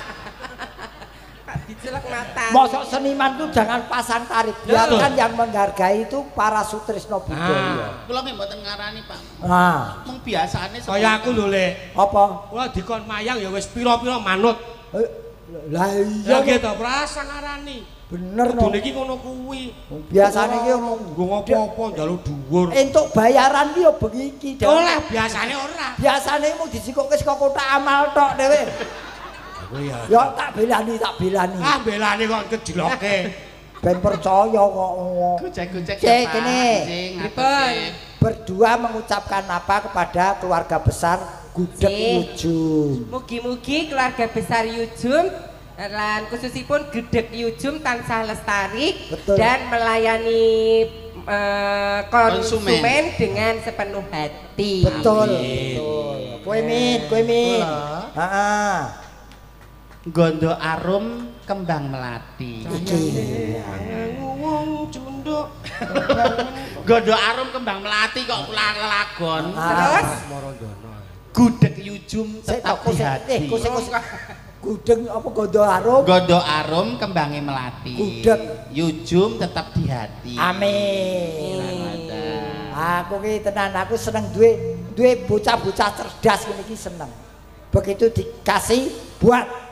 Diculek mata. Mosok seniman tuh jangan pasang tarif. Biarkan yang menghargai itu para sutrisno budaya. Kula nggih mboten ngarani, Pak. Nah, Mung biasane Kaya aku lho Lek. apa? Kula dikon mayang ya wis pira-pira manut. Lah Ya iya gitu, prasa ngarani. bener no. Dene iki ngono kuwi. Biasane ki ngomong nggo apa-apa njaluk dhuwur. entuk bayaran ki yo bengi iki. Oleh biasane ora. Biasane mung disikoke saka kotak amal tok dhewe. Ya. Ya tak belani. Ah belane kok kejloke. Ben percaya kok. gojek-gojek Cek kene. Pripun? Berdua mengucapkan apa kepada keluarga besar Gudeg Yujum. Mugi-mugi keluarga besar Yujum lan khususipun Gudeg Yujum tansah lestari Betul. dan melayani konsumen dengan sepenuh hati. Betul. Amin. Betul. Kowe Min. Heeh. Gondo arum kembang melati. Iki. Wong cunduk. Gondo arum kembang melati kok lagon. Terus Gudeg Yujum tetap di hati. Gudeg apa gondo arum? Gondo arum kembange melati. Gudeg Yujum tetap di hati. Amin. Aku ki tenan aku seneng duwe bocah-bocah cerdas ngene iki seneng. Begitu dikasih buat.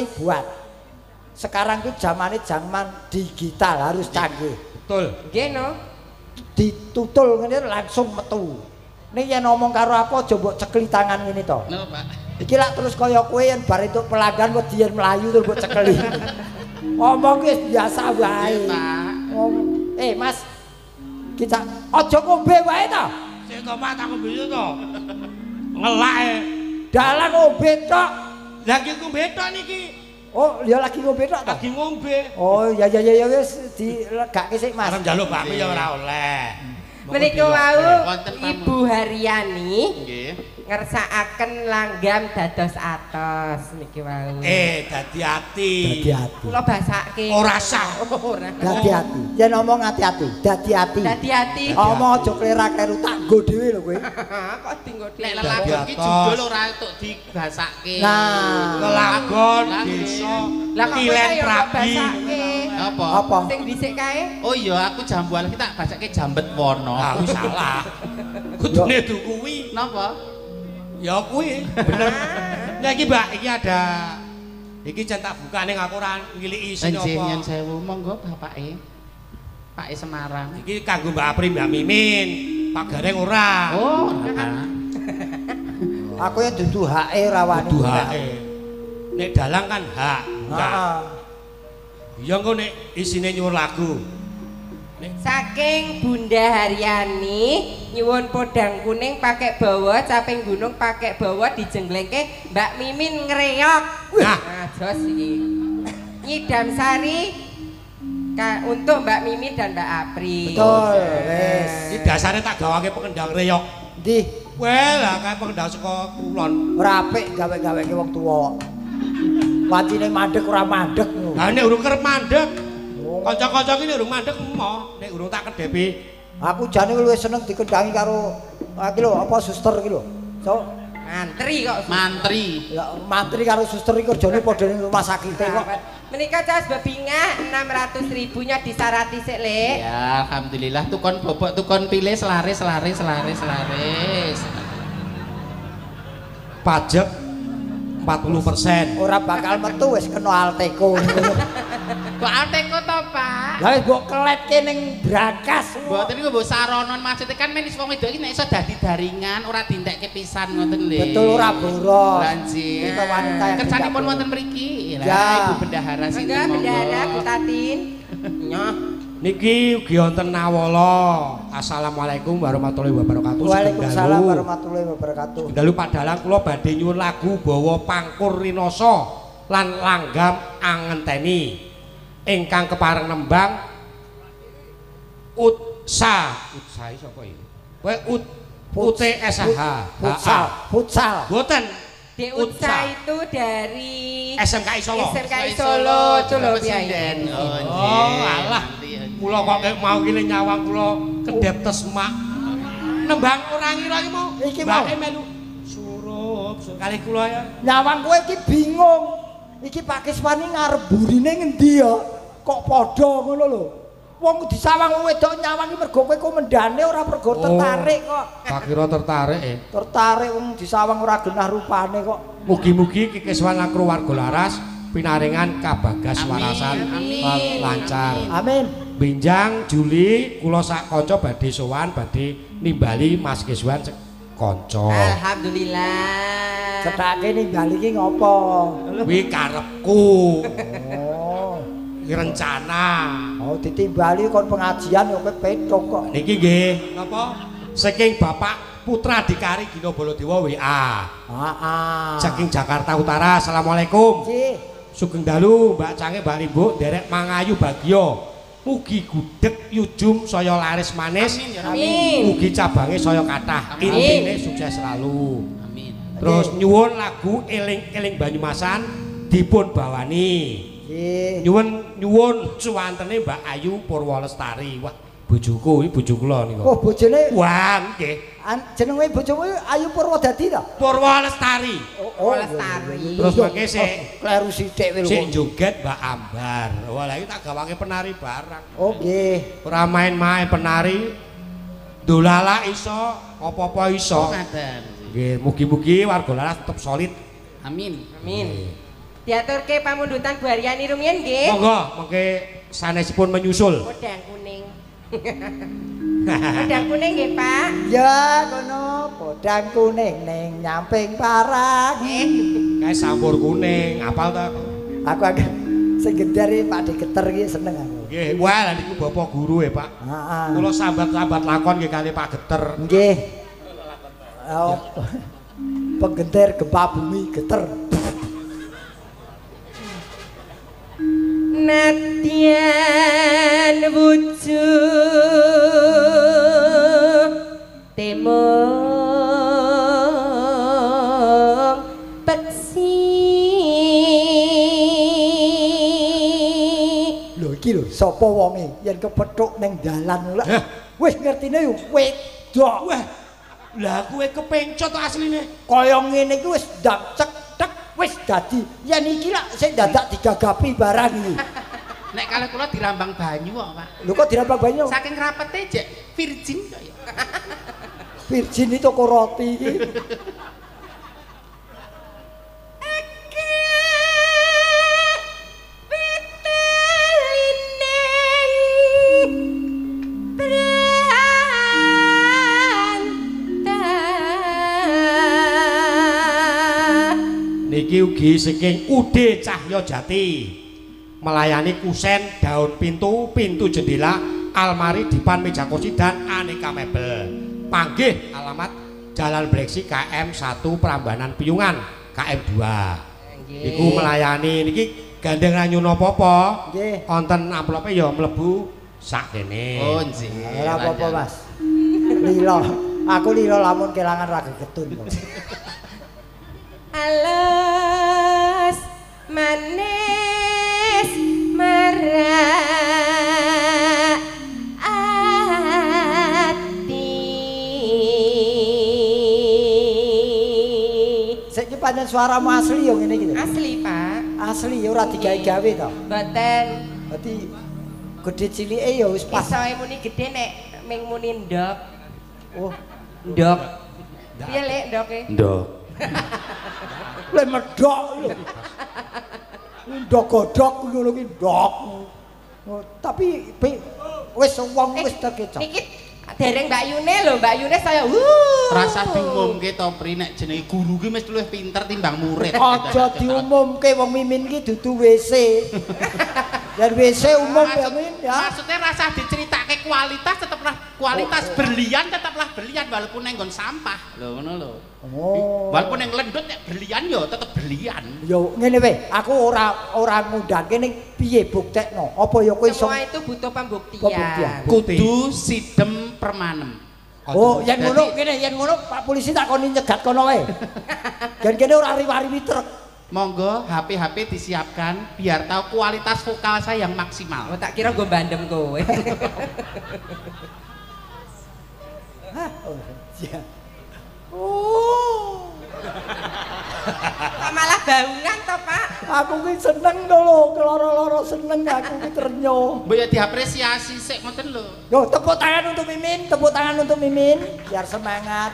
Sekarang itu zaman digital harus canggih. Betul. Nggih no. Ditutul ngene langsung metu. Nek yen ngomong karo aku aja mbok cekeli tangan ngene to. Lho, Pak. Iki lak terus kaya kowe yen bar entuk pelanggan kok diyen mlayu terus mbok cekeli. Ngomong wis biasa wae. Ngomong, Mas. Kita aja ngombe wae to. Sik to Pak tak ngombe to. Ngelake. Dalan ngombe tok. Lah iki ngombe tok niki. Oh, ya lagi ngombe tok to. Lagi ngombe. Oh, ya wis dilegake sik Mas. Arep njaluk bakmi ya ora oleh. Menika wau Wonten tamu. Ibu Haryani Nggih. ngersakaken langgam dados atos niki wau. Dadi ati. Kula basake. Ora sah. Ora. Hati-hati. Yen ngomong hati-hati, dadi-hati. Hati-hati. Ngomong aja klerak-kleru tak nggo dhewe lho kowe. Kok tinggo Nek dhewe. lelagon iki judul ora entuk dibasake. Nah, Lelagon desa Lah kok Kilen kowe ya Prabi. basake. Apa? Sing dhisik kae. Oh iya, aku jambuan kita basake jambet wono. Ah wis salah. Kudune du kuwi. Napa? Ya kuwi, bener. Nah iki Mbak, iki ada iki jan tak buka ning aku ora ngiliki isine Nggih, nyen apa. sewu, monggo bapake. Pake Semarang. Iki kanggo Mbak Apri, Mbak Mimin. Pak Gareng ora. Oh, Pak. Aku ya dudu hake ora wani. Dudu hake. Nek dalang kan hak. Heeh. Iya engko nek isine nyuwun lagu. Saking Bunda Haryani nyuwun podang kuning pakai bawa, caping gunung pakai bawa dijenglengke Mbak Mimin ngreok. Nah, jos iki. Nyidam Sari untuk Mbak Mimin dan Mbak Apri. Betul, wis. Iki dasare tak gawake pengendang reyok. Ndi? Well, lah kae pengendang saka kulon. Ora apik gawe-gaweke wong tuwa. Wancine mandek ora mandek. Lah nek urung kerep mandek. Kanca-kanca iki nek urung mandek emoh, nek urung tak kedhepi. Aku jane luwih seneng dikendangi karo iki lho apa suster iki lho. So, mantri kok. Mantri. ya mantri karo suster iki kerjane padha ning rumah sakit kok. Menika cas bebingah 600.000-nya disarati sik, Lek. Ya, alhamdulillah tukon bobok tukon pilih selaris. Pajak 40%. Ora bakal metu wis kena Alteco. Kok Alteco to, Pak? Lah wis mbok keletke ning Brakas. Mboten niku mbok saronon maksudnya kan menis wong wedok iki nek iso dadi daringan ora dintekke pisan ngoten lho. Betul ora boros. Lah nggih. Kita wanita yang kersanipun tidak wonten mriki. Ya. Lah Ibu Bendahara sinten Enggak, Bendahara Bu Tatin. Nyoh. Niki ugi wonten nawala. Assalamualaikum warahmatullahi wabarakatuh. Waalaikumsalam warahmatullahi wabarakatuh. Dalu padalang kula badhe nyuwun lagu bawa pangkur rinoso lan langgam angenteni. Ingkang kepareng nembang Utsa sapa iki? Kowe UTSH. Futsal. Mboten. Di Utsa itu dari SMKI Solo. SMKI Solo itu lho Piai. Oh, alah. Kula kok mau kene nyawang kula kedep tesmak. Nembang ora ngira iki mau. Iki mau melu surup kali kula ya. Nyawang kowe iki bingung. Iki Pak Kiswani ngarep burine ngendi ya? Kok padha ngono lho. Wong disawang wedok nyawangi mergo kowe komendane ora mergo tertarik kok. Tak kira tertarik Tertarik wong disawang ora genah rupane kok. Mugi-mugi Ki Kiswan Lakru warga laras pinaringan kabagas warasan lancar. Amin. Benjang Juli kula sak kanca badhe sowan badhe nimbali Mas Kiswan kanca. Alhamdulillah. Cethake ningali iki ngopo? Kuwi karepku. Oh. Rencana. Oh, ditimbali kon pengajian yo kowe petok kok. Niki nggih napa? Saking Bapak Putra Dikari Gina Baladewa WA. Heeh. Saking Jakarta Utara. Assalamualaikum. Nggih. Sugeng dalu Mbak Cange Mbak Limbuk derek mangayu bagya. Mugi gudeg yujum saya laris manis. Amin. Mugi cabange saya kathah. Intine sukses selalu. Amin. Terus nyuwun lagu eling-eling Banyumasan dipun bawani. Nggih. Nyuwun suwantene Mbak Ayu Purwolestari. Wah, bojoku iki bojo kula niku. Oh, bojone Wah, nggih. jenenge bojomu Ayu Purwodadi ta? Purwolestari. Oh, Lestari. Terus mangke sik kleru sithik kowe lho. sik joget Mbak Ambar. Wah, lha iki tak gawake penari barang. Oh, nggih. Ora main-main penari. Dolala iso, apa-apa iso. Ngaten. Nggih, mugi-mugi warga laras tetep solid. Amin. Amin. Diaturke pamundutan Bu Haryani rumiyin nggih. Monggo, mengke sanesipun menyusul. Podang kuning. Podang kuning nggih, Pak. Ya kono podang kuning ning nyamping parang. Kae sampur kuning, apal ta? Aku agak sing gendare Pak Degeter iki seneng aku. Nggih, wah lha niku Bapak guru Pak. Heeh. Kula sambat-sambat lakon nggih kali Pak Geter. Nggih. Oh. Penggenter gempa bumi geter. Nadyan wujud temong peksi. Lho iki lho sapa wonge yen kepethuk ning dalan lho. Wis ngertine yo wedok. Wah. Lah kowe kepencot asline. Kaya ngene iki wis ndang cek wis dadi yen iki lak sik dadak digagapi barang iki. Nek kalih kula dirambang banyu kok, Pak. Lho kok dirambang banyu? Saking rapete jek virgin kok ya. Virgin itu toko roti iki. Niki ugi saking Ude Cahyajati. Melayani kusen, daun pintu, pintu jendela, almari, dipan, meja kursi dan aneka mebel. Panggih alamat Jalan Bleksi KM 1 Prambanan Piyungan KM 2. Iku melayani niki gandeng ra nyuwun apa-apa. Nggih. Wonten amplope ya mlebu sak kene. Oh nggih. Ora apa-apa, Mas. Lilo. Aku lilo lamun kelangan ra getun. Alus manis merak ati. Saiki pancen suaramu asli yo ngene iki. Asli, Pak. Asli ya ora digawe-gawe to. Mboten. Berarti gede cilike ya wis pas. Isoe muni gedhe nek ming muni ndok. Oh, Ndok. Piye lek ndoke? Ndok. le medhok lho. Ndok godhok ngono ki ndok. Oh, tapi wis wong wis terkecoh. Niki dereng Mbak Yune lho, Mbak Yune saya Rasa diumumke to Pri nek jenenge guru ki mesti luwih pinter timbang murid. Aja diumumke wong Mimin ki dudu WC. Dan WC umum ya Min ya. Maksudnya rasa diceritake kualitas tetaplah kualitas, berlian tetaplah berlian walaupun neng nggon sampah. Lho ngono lho. Oh. Walaupun neng lendut nek berlian yo tetep berlian. Yo ngene wae, aku ora ngundangke ning piye buktekno. Apa ya kowe iso semua itu butuh pembuktian. Kudu sidem permanem. Oh, yen ngono kene, yen ngono Pak polisi takoni nyegat kono wae. Jan kene ora riwari truk. Monggo HP disiapkan biar tahu kualitas vokal saya yang maksimal. Oh, tak kira gue bandem kowe. Hah? Oh, iya. Kok malah baungan to, Pak? Aku ki seneng to lho, keloro-loro seneng aku ki ternyo. Mbok ya diapresiasi sik ngoten lho. Yo, tepuk tangan untuk Mimin, tepuk tangan untuk Mimin biar semangat.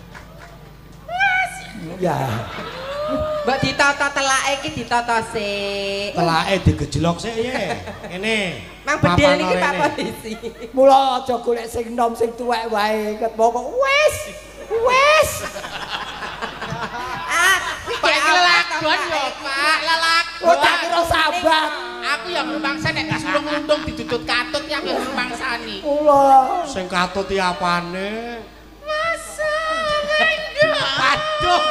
Ya. Mbok ditata telake iki ditata sik. Telake digejlok sik ye. Kene. Mang bedil niki Pak polisi. Mula aja golek sing nom sing tuwek wae, ket pokok wis. Pak iki lelagon lho, Pak, lelagon. Oh, tak kira sahabat. Aku yang rumangsa nek disulung-lundung didudut katut yang rumangsani. Mula Sing katut iki apane? Masa aduh.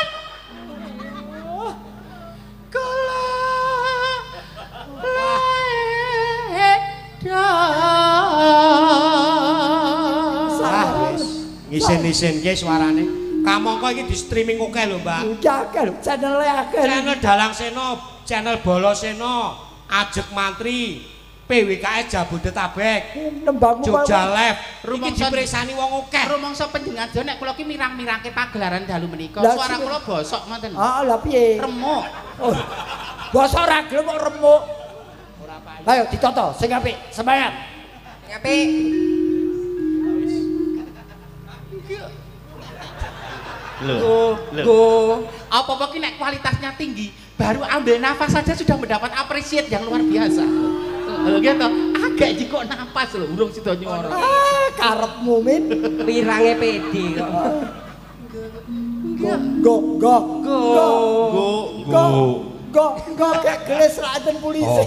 Ngisen-ngisen ki suarane. Kamangka iki di streaming oke lho, Mbak. akeh lho, channel akeh. Channel Dalang Sena, channel Bolo Sena, Ajek Mantri, PWKS Jabodetabek, Nembangmu Jogja Live. Iki Rumangsa dipresani wong akeh. rumangsa panjenengan dhewe nek kula ki mirang-mirangke pagelaran dalu menika. Lah, Suara sing- kula bosok ngoten. Heeh, lha piye? Remuk. Oh. Basa ora gelem kok remuk. Ayo ditoto sing apik, semangat. Ngapi? Loh. Apa-apa ki nek kualitasnya tinggi, baru ambil nafas saja sudah mendapat appreciate yang luar biasa. Lho gitu, agak jikok nafas lho, urung sida nyuara. Ah, karepmu Min. Wirange pede kok. Go kayak gelis raden polisi.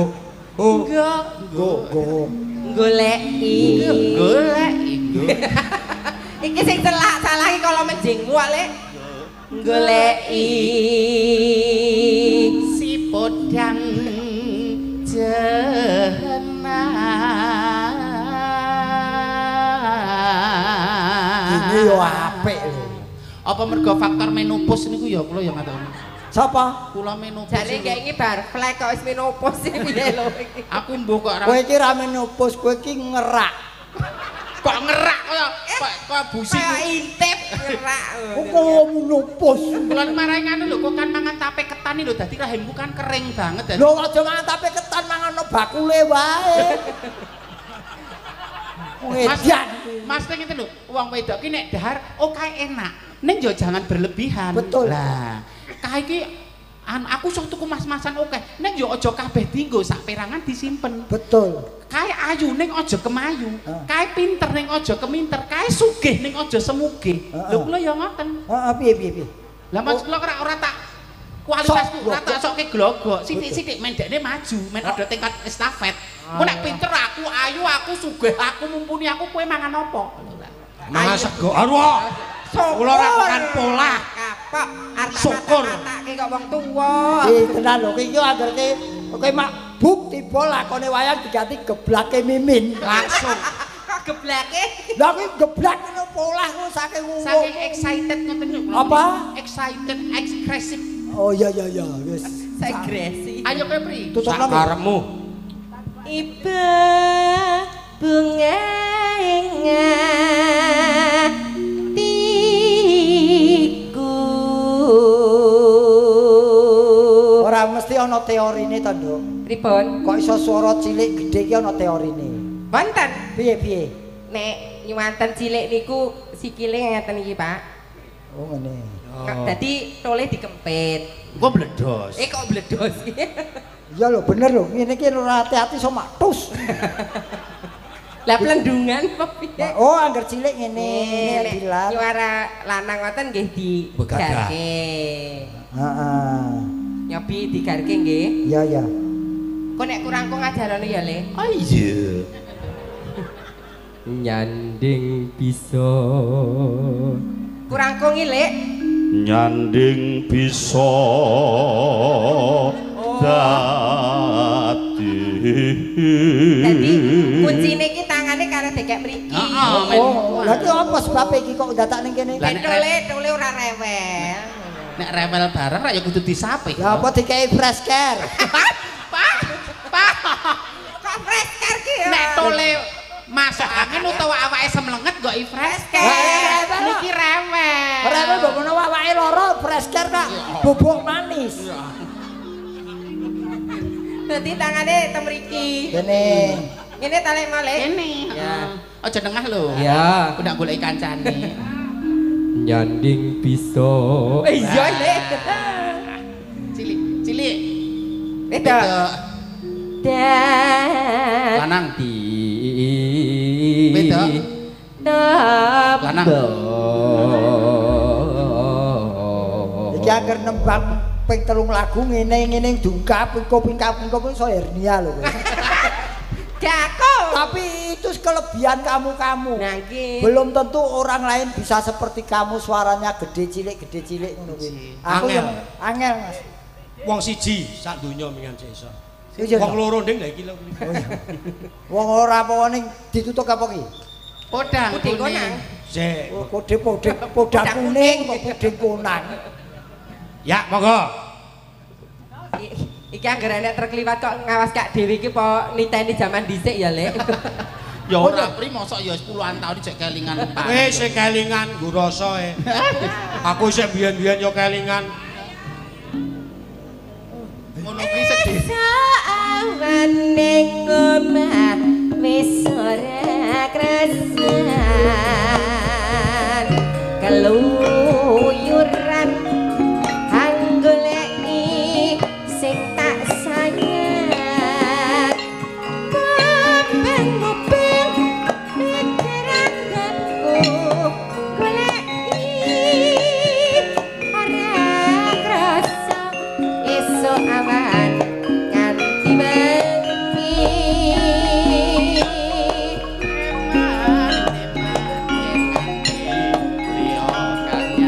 Go. Goleki. Iki sing salah iki kalau menjingmu Lek. Goleki Si podang jenah. Ini yo apik lho. Apa mergo faktor menopause niku ya kula ya ngaten. Sapa? Kula menopause. jare kayak iki bar flek kok wis menopause piye lho iki. Aku mbuh kok ora. Kowe iki ra menopause, kowe iki ngerak. Kok ngerak kok busi. Kayak intip gerak. Kok menopause? Kula marahi nganu lho kok kan mangan tape ketan lho dadi rahimku kan kering banget dadi. Lho aja mangan tape ketan mangan no bakule wae. Edan. Mas ngene lho, wong wedok ki nek dahar oh kae enak. Ning yo jangan berlebihan. Betul. Lah, kae iki aku sok tuku mas-masan oke. Ning yo aja kabeh dienggo sak perangan disimpen. Betul. Kae ayu ning aja kemayu. Kae pinter ning aja keminter. Kae sugih ning aja semugih. Lho kula yo ngoten. Heeh, piye. Lah mas kula ora tak kualitasku ora tak sokke glogok. Sithik-sithik men dekne maju, men ada tingkat estafet. Ku nek pinter aku, ayu aku, sugih aku, mumpuni aku, kowe mangan apa? Mangan sego. Aduh. Kula ora makan pola. Kapok syukur atake kok wong tuwa. Tenan lho iki anggere kowe mak buk tiba lakone wayang diganti geblake Mimin langsung. Kok geblake? Lah kuwi geblak ngono polah ku saking Saking excited ngoten lho. Apa? Excited, expressive. Oh iya wis. Segresi. Ayo kowe pri. Tutupno Karepmu. Iba bunga ngatiku. Ora mesti ana teorine to, Nduk. Pripun? Kok iso swara cilik gedhe iki ana teorine. Wonten. Piye? Nek nyuwanten cilik niku sikile ngeten iki, Pak. Oh ngene. Dadi tole dikempit. Engko bledos. Kok bledos iki? Iya lho bener lho, ngene iki ora hati-hati iso maktus. Lah plendungan apa piye? Oh, angger cilik ngene dilat. Nyuara lanang ngoten nggih digarke. Heeh. Nyobi digarke nggih. Iya. Kok nek kurang kok ngajarane ya, Le? Oh iya. Nyanding bisa. Kurang kok ngilik. Nyanding bisa dadi. Dadi kuncine iki tangane karo dekek mriki. Heeh, Oh, lha iki apa sebabe iki kok dadak ning kene? Tole ora rewel. Nek rewel bareng ra ya kudu disape. Ya apa dikei fresh care? Pak. Kok fresh care ki ya? Nek tole masuk angin utawa awake semlenget kok fresh care. Niki rewel. Rewel mbok menawa awake lara fresh care tak bubuk manis. Dadi tangane temriki. Kene. Ngene talek malek. Kene. Ya. Aja nengah lho. Ya. Udah golek kancane. Nyanding bisa. Iya, Le. Cilik. Itu. Lanang. Beda. Lanang. Iki anger nembang ping 3 lagu ngene dungkap pingkap iso hernia lho. Dako. Tapi itu kelebihan kamu. Nah, iki. Belum tentu orang lain bisa seperti kamu suaranya gede cilik ngono kuwi. Aku Angel. yang angel, Mas. Wong siji sak donya mingan iso. Iya, Wong loro ndeng lha iki lho. Wong ora apa ning ditutuk apa ki? Podang Puding konang. Sik. Oh, kode podang kuning kok puding konang. Ya, monggo. Iki anggere nek terkliwat kok ngawas Kak Dewi iki po niteni jaman dhisik ya, Le. Ya ora pri mosok ya 10-an taun jek kelingan Pak. Kowe sing kelingan nggo rasa e. Aku sing biyen-biyen yo kelingan. Ngono kuwi sedih. Sawan ning omah wis ora krasan. Keluyuran anggoleki sing tak sayang. Kabeh pikiranku goleki ora krasa esuk awan nganti bengi. Liya kang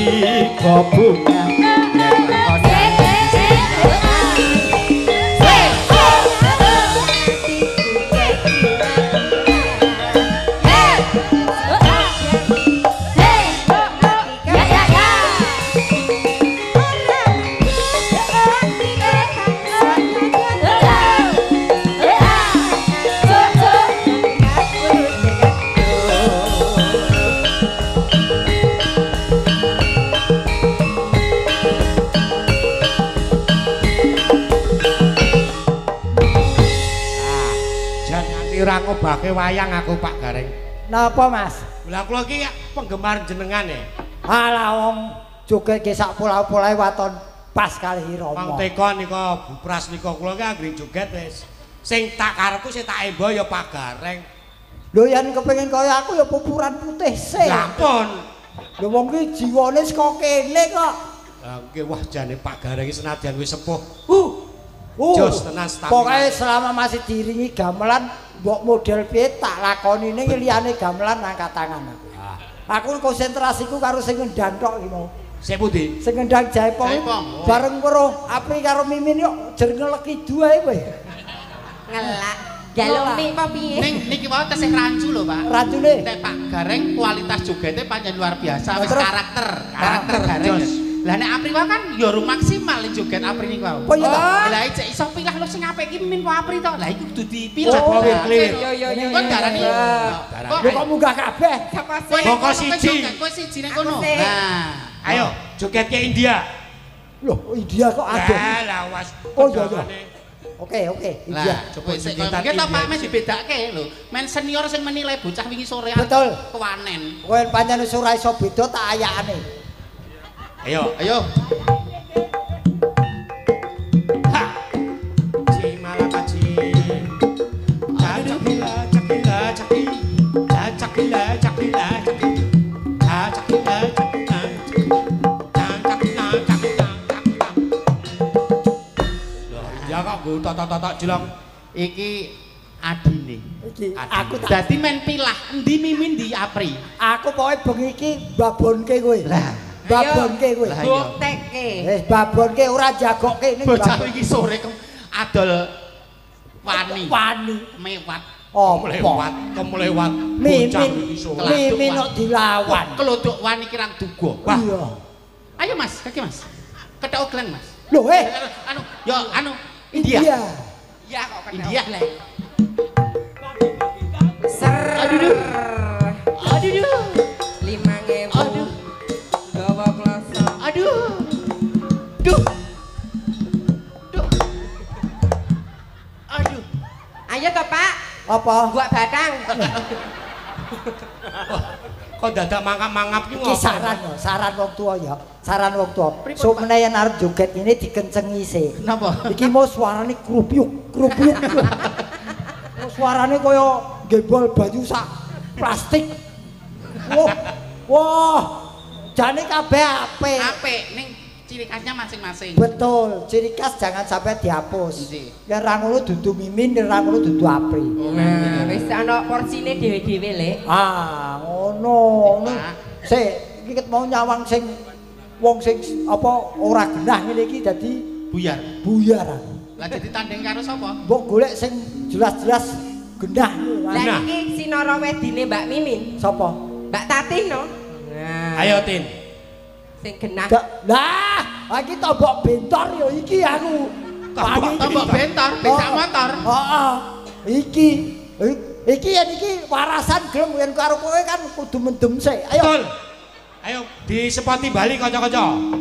bunga ora ngobake wayang aku Pak Gareng. Napa Mas? Lah kula iki penggemar jenengan ya. Alah wong joget ki sak pola-polae waton pas kali Rama. Wong teka nika Bupras nika kula ki anggere joget wis. Sing tak karepku sing tak embo ya Pak Gareng. Lho yen kepengin kaya aku ya pupuran putih sih. Lah ampun. Lho wong ki jiwane saka kene kok. Lah nggih wah jane Pak Gareng iki senadyan wis sepuh. Jos tenan stamina. Pokoke selama masih diringi gamelan mbok model piye tak lakoni ning liyane gamelan angkat tangan aku. Aku konsentrasiku karo sing ngendang tok iki mau. Sik pundi? Sing ngendang Jaipong. Bareng karo Apri karo Mimin yo jer ngeleki duwe kowe. Ngelak. Galumi apa piye? Ning niki wae tesih rancu lho, Pak. Rancune. Nek Pak Gareng kualitas jogete pancen luar biasa, wis Terus? karakter Gareng. Lah nek Apri wae kan ya ora maksimal joget Apri niku wae. Oh iya ta? Lah cek iso pilah lho sing apik iki Mimin apa Apri to. Lah iku kudu dipilah. Oh, clear. Yo. Kon darani. Lho kok munggah kabeh. Pokok siji. Kowe siji nek kono. Aku sih. Nah, Ayo joget ke India. Loh, India kok ada. Lah was. Oh iya. Oke, India. lah coba sik kok kita Pak Mes dibedake lho. Men senior sing menilai bocah wingi sore Betul. kewanen. Kowe pancen wis ora iso beda tak ayakane. Ayo. Ha. Cimalakaci. Cakila. Ya kok nggo tok jelong. Iki adine. Iki aku tak Dadi men pilah endi Mimin di Apri. aku pokoke bengi iki babonke kowe. Lah, babonke kowe. Lah, Buktekke. Wis babonke ora jagokke ning bocah babon. iki sore adol wani. Mewat. Oh, Kemlewat. Mimin kok dilawan. Kelodok wani kirang duga. Iya. Ayo Mas, kaki Mas. Ketok glen Mas. Loh, India. Ya kok kena. India. Aduh. 5.000. Aduh. Gawa kloso. Aduh. Duh. Aduh. Ayo toh Pak, Apa? gua batang. Kok dadak mangap-mangap ki Iki saran wong tua ya. Saran wong tua. Sumene yen arep joget ini dikencengi sih. Napa? Iki mau suarane krupyuk. Mau suarane kaya gebol baju sak plastik. Wah. Jane kabeh apik. Apik ning ciri khasnya masing-masing. Betul, ciri khas jangan sampai dihapus. Nggih. Yen ra ngono dudu Mimin, yen ra ngono dudu Apri. Nah, wis ana porsine dhewe-dhewe le. Ah, ngono. Sik, iki ket mau nyawang sing wong sing apa ora genah ngene iki dadi Buyar. buyar. Lah dadi tanding karo sapa? Mbok golek sing jelas-jelas genah. Lah iki sinara wedine Mbak Mimin. Sapa? Mbak Tatin no. Nah, Ayo Tin. sing genah. Lah, iki tombok bentor ya iki aku. Tombok bentor, becak motor. Heeh. Iki yen iki warasan gelem yen karo kowe kan kudu mendem sik. Ayo. Betul. Ayo disepoti bali kanca-kanca.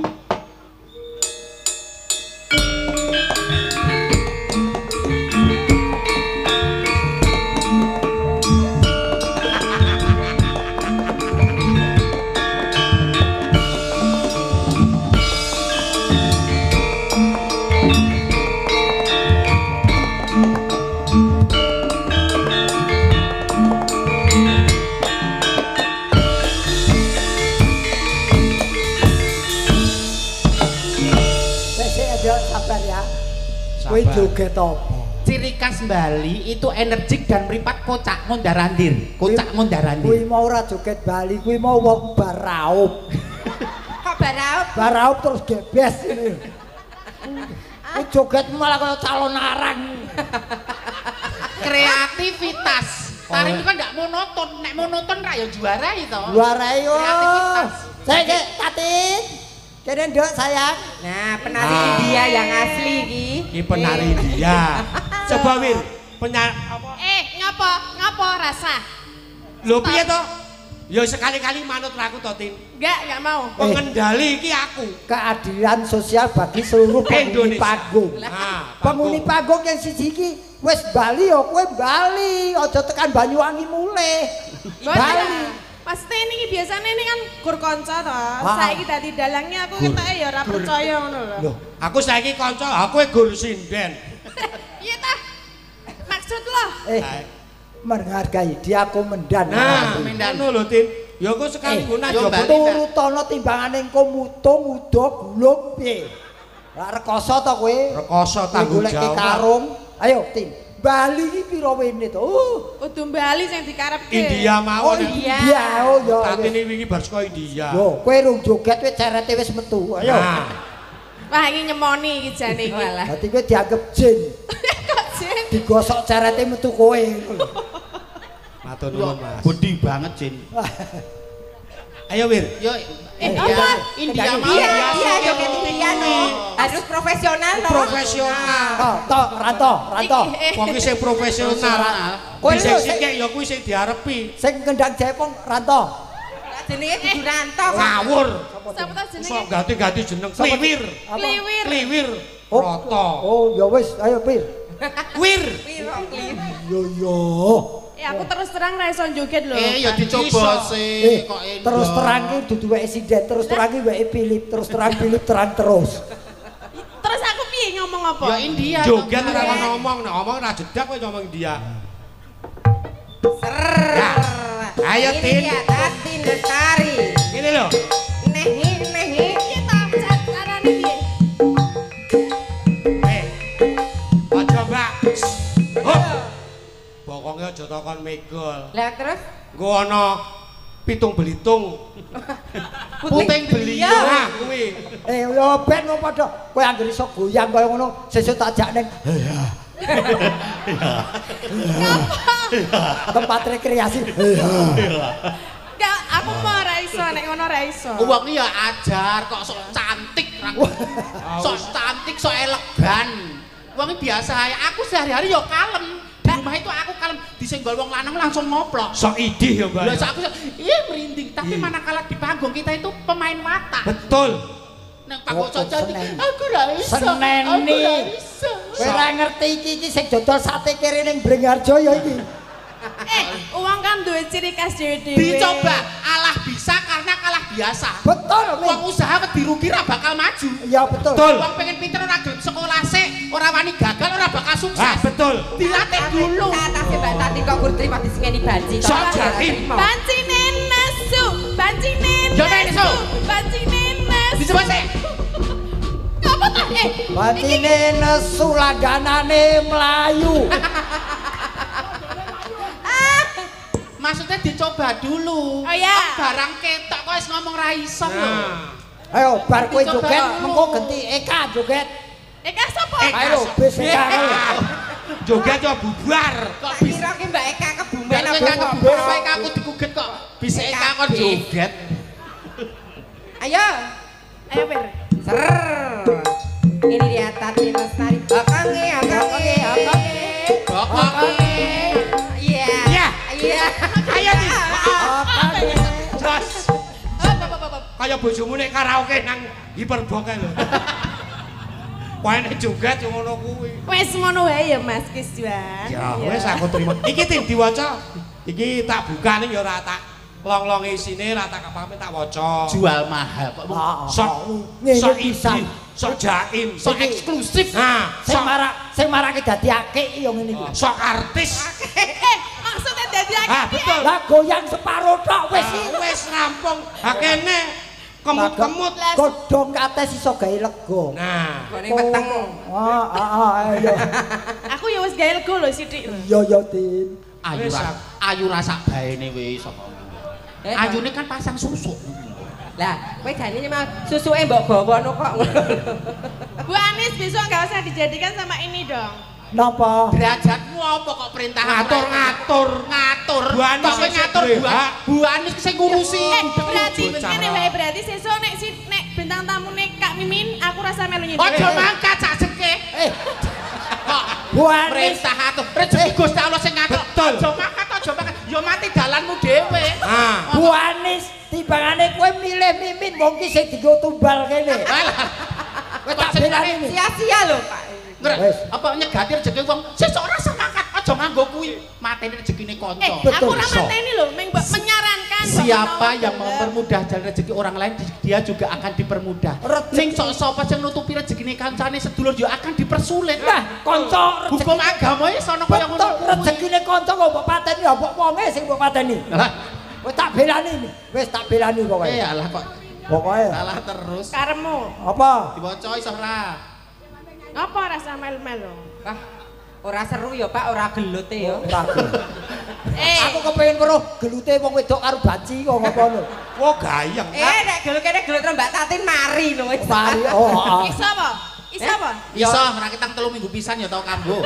Sabar ya. Kowe joget apa? Ciri khas Bali itu energik dan meripat kocak mondar-andir. Kocak mondar-andir. Kuwi mau ora joget Bali, kuwi mau wong baraup. Kok baraup. Baraup terus gebes ini. Ku joget malah kaya calon arang. Kreativitas. Tari itu kan ndak monoton. Nek monoton ra ya juarai to. Juarai yo. Kreativitas. Saya Tatin. Kene nduk sayang. Nah, penari India yang asli iki. Iki penari India. Coba Wir, apa? Ngapa rasa? Lho piye to? Ya sekali-kali manut aku to, Tin. Enggak mau. Pengendali iki aku. Keadilan sosial bagi seluruh penghuni panggung. Nah, Penghuni panggung yang siji iki wis bali ya kowe bali, aja tekan Banyuwangi mulih. Bali. Maksudnya ini biasanya ini kan gur kanca to. Saiki dadi dalangnya aku ketoke ya ora percaya ngono lho. Aku saiki kanca, aku gur sinden. Iya ta? Maksud lo? Menghargai dia komandan. Nah, ngono lho, Tin. Ya aku sekali guna Joko turutono timbangane engko mutung uda gulung piye. Lah rekoso to kowe? Rekoso tanggung jawab. Karung. Ayo, Tin. Bali iki pira wene to? Kudu Bali sing dikarepke. India mau. India. Oh ya. Tatine wingi bar saka India. Yo, kowe rung joget wis cerete wis metu. Ayo. Wah, iki nyemoni iki jane iki. Dadi kowe dianggep jin. Kok jin? Digosok cerete metu kowe. Matur nuwun, Mas. Budi banget, Jin. Ayo Wir. Yo India mau. Iya, joget India no. Harus profesional no. Profesional. Ranto. Wong iki sing profesional. Kowe sing sithik ya kuwi sing diarepi. Sing kendang jepong Ranto. Jenenge kudu Ranto. Ngawur. Sapa ta jenenge? Sok ganti-ganti jeneng. Kliwir. Kliwir. Roto. Oh, ya wis, ayo Pir. Wir. Yo. Aku terus terang ra iso joget lho. Ya dicoba sih kok terus terang ki dudu weke sinden, terus terang ki weke Philip, terus terang Philip terang terus. Terus aku piye ngomong apa? Ya India. Joget ora ngomong, nek ngomong ora jedak kowe ngomong India. Ayo Tin. Ini Tatin Lestari. Ngene lho. Nehi. Kita carane piye? Aja Mbak. Hop. Bokonge aja takon megol. Lah terus Nggo ana pitung belitung. Puting beliau. Nah, kuwi. Yo ben kok padha kowe anggere iso goyang kaya ngono, sesuk tak jak ning tempat rekreasi. Enggak, aku mau ra iso nek ngono ra iso. Wong ya ajar kok sok cantik sok cantik, sok elegan. Wong biasa ae. Aku sehari-hari ya kalem. Di rumah itu aku kalem, disenggol wong lanang langsung ngoplok. Sok idih ya, Mbak. Lah aku merinding, tapi manakala di panggung kita itu pemain watak. Betul. Nang panggung sok cantik, aku ra iso. Seneni. Kowe ra ngerti iki sing dodol sate kere ning Bringharjo ya iki. Uang kan duwe ciri khas dhewe-dhewe. Dicoba, alah bisa karena kalah biasa. Betul, Wong usaha wedi rugi ora bakal maju. Iya betul. Wong pengen pinter ora gelem sekolah sik, ora wani gagal ora bakal sukses. Betul. Dilatih dulu. Tapi Mbak Tati kok gur terima disingeni banci. Sok jaim. Bancine nesu, bancine nesu. Yo nesu. Bancine nesu. Dicoba sik. Apa ta? Bancine nesu langganane mlayu. Maksudnya dicoba dulu. Oh ya. Barang ketok kok wis ngomong ra iso lho. Ayo bar kowe joget mengko ganti Eka joget. Eka sapa? Ayo bis Eka. Joget yo bubar. Kok Kira ki Mbak Eka kebumen Mbak Eka kebumen Eka aku dikuget kok. Bisa Eka kon joget. Ayo. Ayo Pir. Ser. Ini dia Tatin Lestari. Okonge. Iya. Ayo Tin. Jos. Kaya bojomu nek karaoke nang hiperbox kae lho. Kowe nek joget yo ngono kuwi. Wes ngono wae ya Mas Kiswan. Ya wis aku terima. Iki Tin diwaca. Iki tak buka ning ya ora tak long-longe isine ora tak pamit tak waca. Jual mahal kok. Sok pisan. Sok jaim, Sok eksklusif. Nah, Sing marake dadi akeh ya ngene iki. sok artis. Maksudnya dadi Betul. Lah goyang separo tok wis Wis rampung. Ha kene kemut-kemut. godhong kates iso gawe lega. Nah, Gone weteng. Ayo. Aku ya wis gawe lega lho sithik. Yo Tin. Ayu rasa baene wis. Ayune kan pasang susuk. Lah, kowe janine mah susuke mbok bawono kok. Bu Anis besok nggak usah dijadikan sama ini dong. Napa? Derajatmu apa kok perintah ngatur. Bu Anis Kok ngatur Bu Anis sing ngurusi. Berarti sesuk nek bintang tamu nek Kak Mimin aku rasa melu nyindir. Aja mangkat sak jeke. Kok Bu Anis perintah atur. Rezeki Gusti Allah sing ngatur. Betul. Aja mangkat. Ya mati dalanmu dhewe. Bu Anis timbangane kowe milih Mimin wong ki sing dienggo tumbal kene. Kowe tak belani. Sia-sia lho, Pak. Apa nyegati rezeki wong sesuk ora semangat aja nganggo kuwi mateni rezekine kanca. Aku ora mateni lho, menyarankan siapa yang mempermudah jalan rezeki orang lain dia juga akan dipermudah. Sing sok-sok sing nutupi rezekine kancane sedulur ya akan dipersulit. Nah, kanca hukum agama iki sono kaya ngono. Rezekine kanca kok mbok pateni ya mbok wonge sing mbok pateni. Kowe tak belani. Wis tak belani pokoke. Iyalah kok. Pokoke salah terus. Karemu. Apa? Dibaca iso ora. Apa rasa melu-melu? Wah, ora seru ya Pak, ora gelute ya. Aku kepengin weruh gelute wong wedok karo banci kok ngono. Wah gayeng. Nek gelut kene gelut Mbak Tatin mari lho wis. Mari Iso apa? Iso apa? Iso, ora kita 3 minggu pisan ya tau kambo.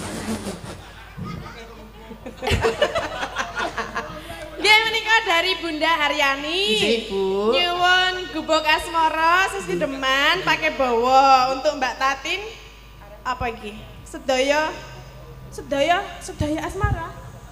Dia menikah dari Bunda Haryani. Ibu. Nyuwun gubuk asmara sesi deman pakai bawa untuk Mbak Tatin. Apa iki? Sedaya asmara.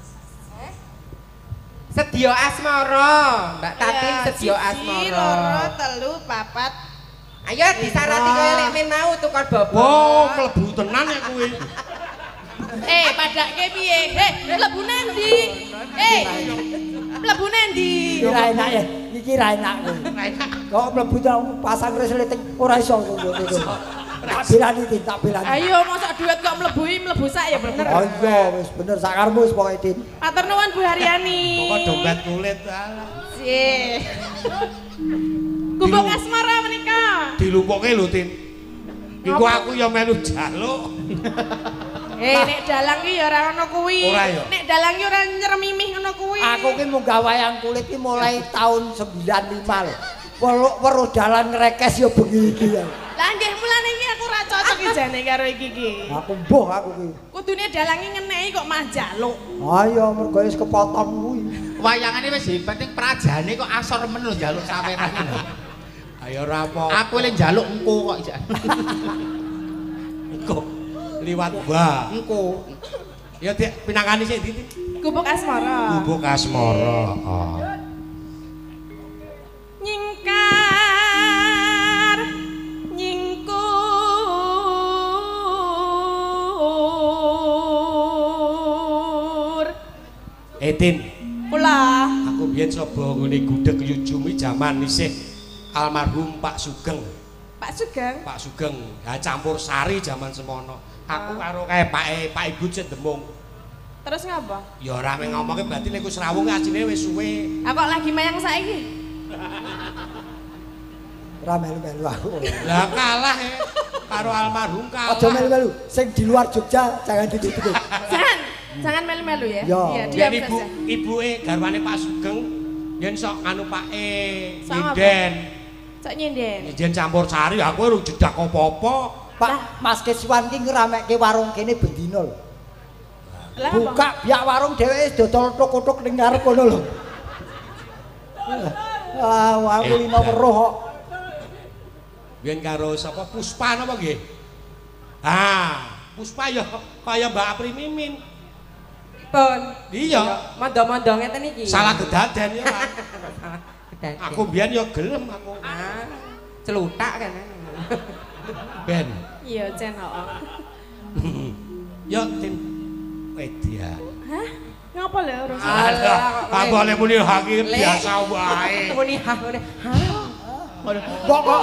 Sedia asmara, Mbak Tatin sedia asmara. 1, 2, 3, 4. Ayo disarati kowe lek men mau tukar bobo. Wow, mlebu tenan ya kuwi. Padake piye? Mlebu nendi? Mlebu nendi? Ora enak ya. Iki ra enak kowe. Kok mlebu pasang resleting ora iso ngono. Tak belani. Ayo mosok duit kok mlebu sak ya bener. Oh iya wis bener sakarmu wis pokoke Tin. Matur nuwun Bu Haryani. Kok dompet kulit alah. Sih. Gubuk asmara menika. Dilumpuke lho Tin. Iku aku ya melu jaluk. Nek dalang ki ya ora ono kuwi. Nek dalang ki ora nyeremimih ngono kuwi. Aku ki munggah wayang kulit ki mulai tahun 95 lho. Weruh dalan ngrekes ya bengi iki ya. Lah nggih mulane iki aku ora cocok iki jane karo iki ki. Aku mbuh aku ki. Kudune dalange ngeneki kok mah jaluk. Ayo mergo wis kepotong kuwi. Wayangane wis penting prajane kok asor men lho njaluk saweran. Ayo ora apa. Aku le njaluk engko kok iki. Engko liwat wa. Engko. Ya Dik, pinangani sik Dik. Gubuk asmara. Gubuk asmara. Nyingkar nyingkur. Tin. Kula. Aku biyen coba ngene gudeg Yujumi jaman isih almarhum Pak Sugeng. Pak Sugeng. Pak Sugeng, ya campur sari jaman semono. Aku karo kae Pak Ibu cek demung. Terus ngapa? Ya ora meng ngomongke berarti nek wis rawuh asine wis suwe. Kok lagi mayang saiki? Ora melu-melu aku. Lah kalah karo almarhum kalah. Aja melu-melu, sing di luar Jogja jangan ditutup. Jangan melu-melu ya. Iya, diam ibu, saja. Ibuke garwane Pak Sugeng yen sok anu pake Sok nyinden. Sok nyinden. Nyinden campur sari aku ora jedak apa-apa. Pak Mas Keswan ki ngeramekke warung kene bendina lho. Lah Buka biak warung dheweke dodol tok-tok ning ngarep kono lho. Aku lino weruh kok. Biyen karo sapa Puspa napa nggih? Puspa ya kaya Mbak Apri Mimin. Pun. Iya. Mondo-mondo ngeten iki. Salah kedaden ya. Salah kedaden. Aku biyen ya gelem aku. Celutak kan. Ben. Iya, Cen kok. Ya tim media. Hah? Ngapa lho urusan? Apa boleh muni hakir biasa wae. Muni hah. Kok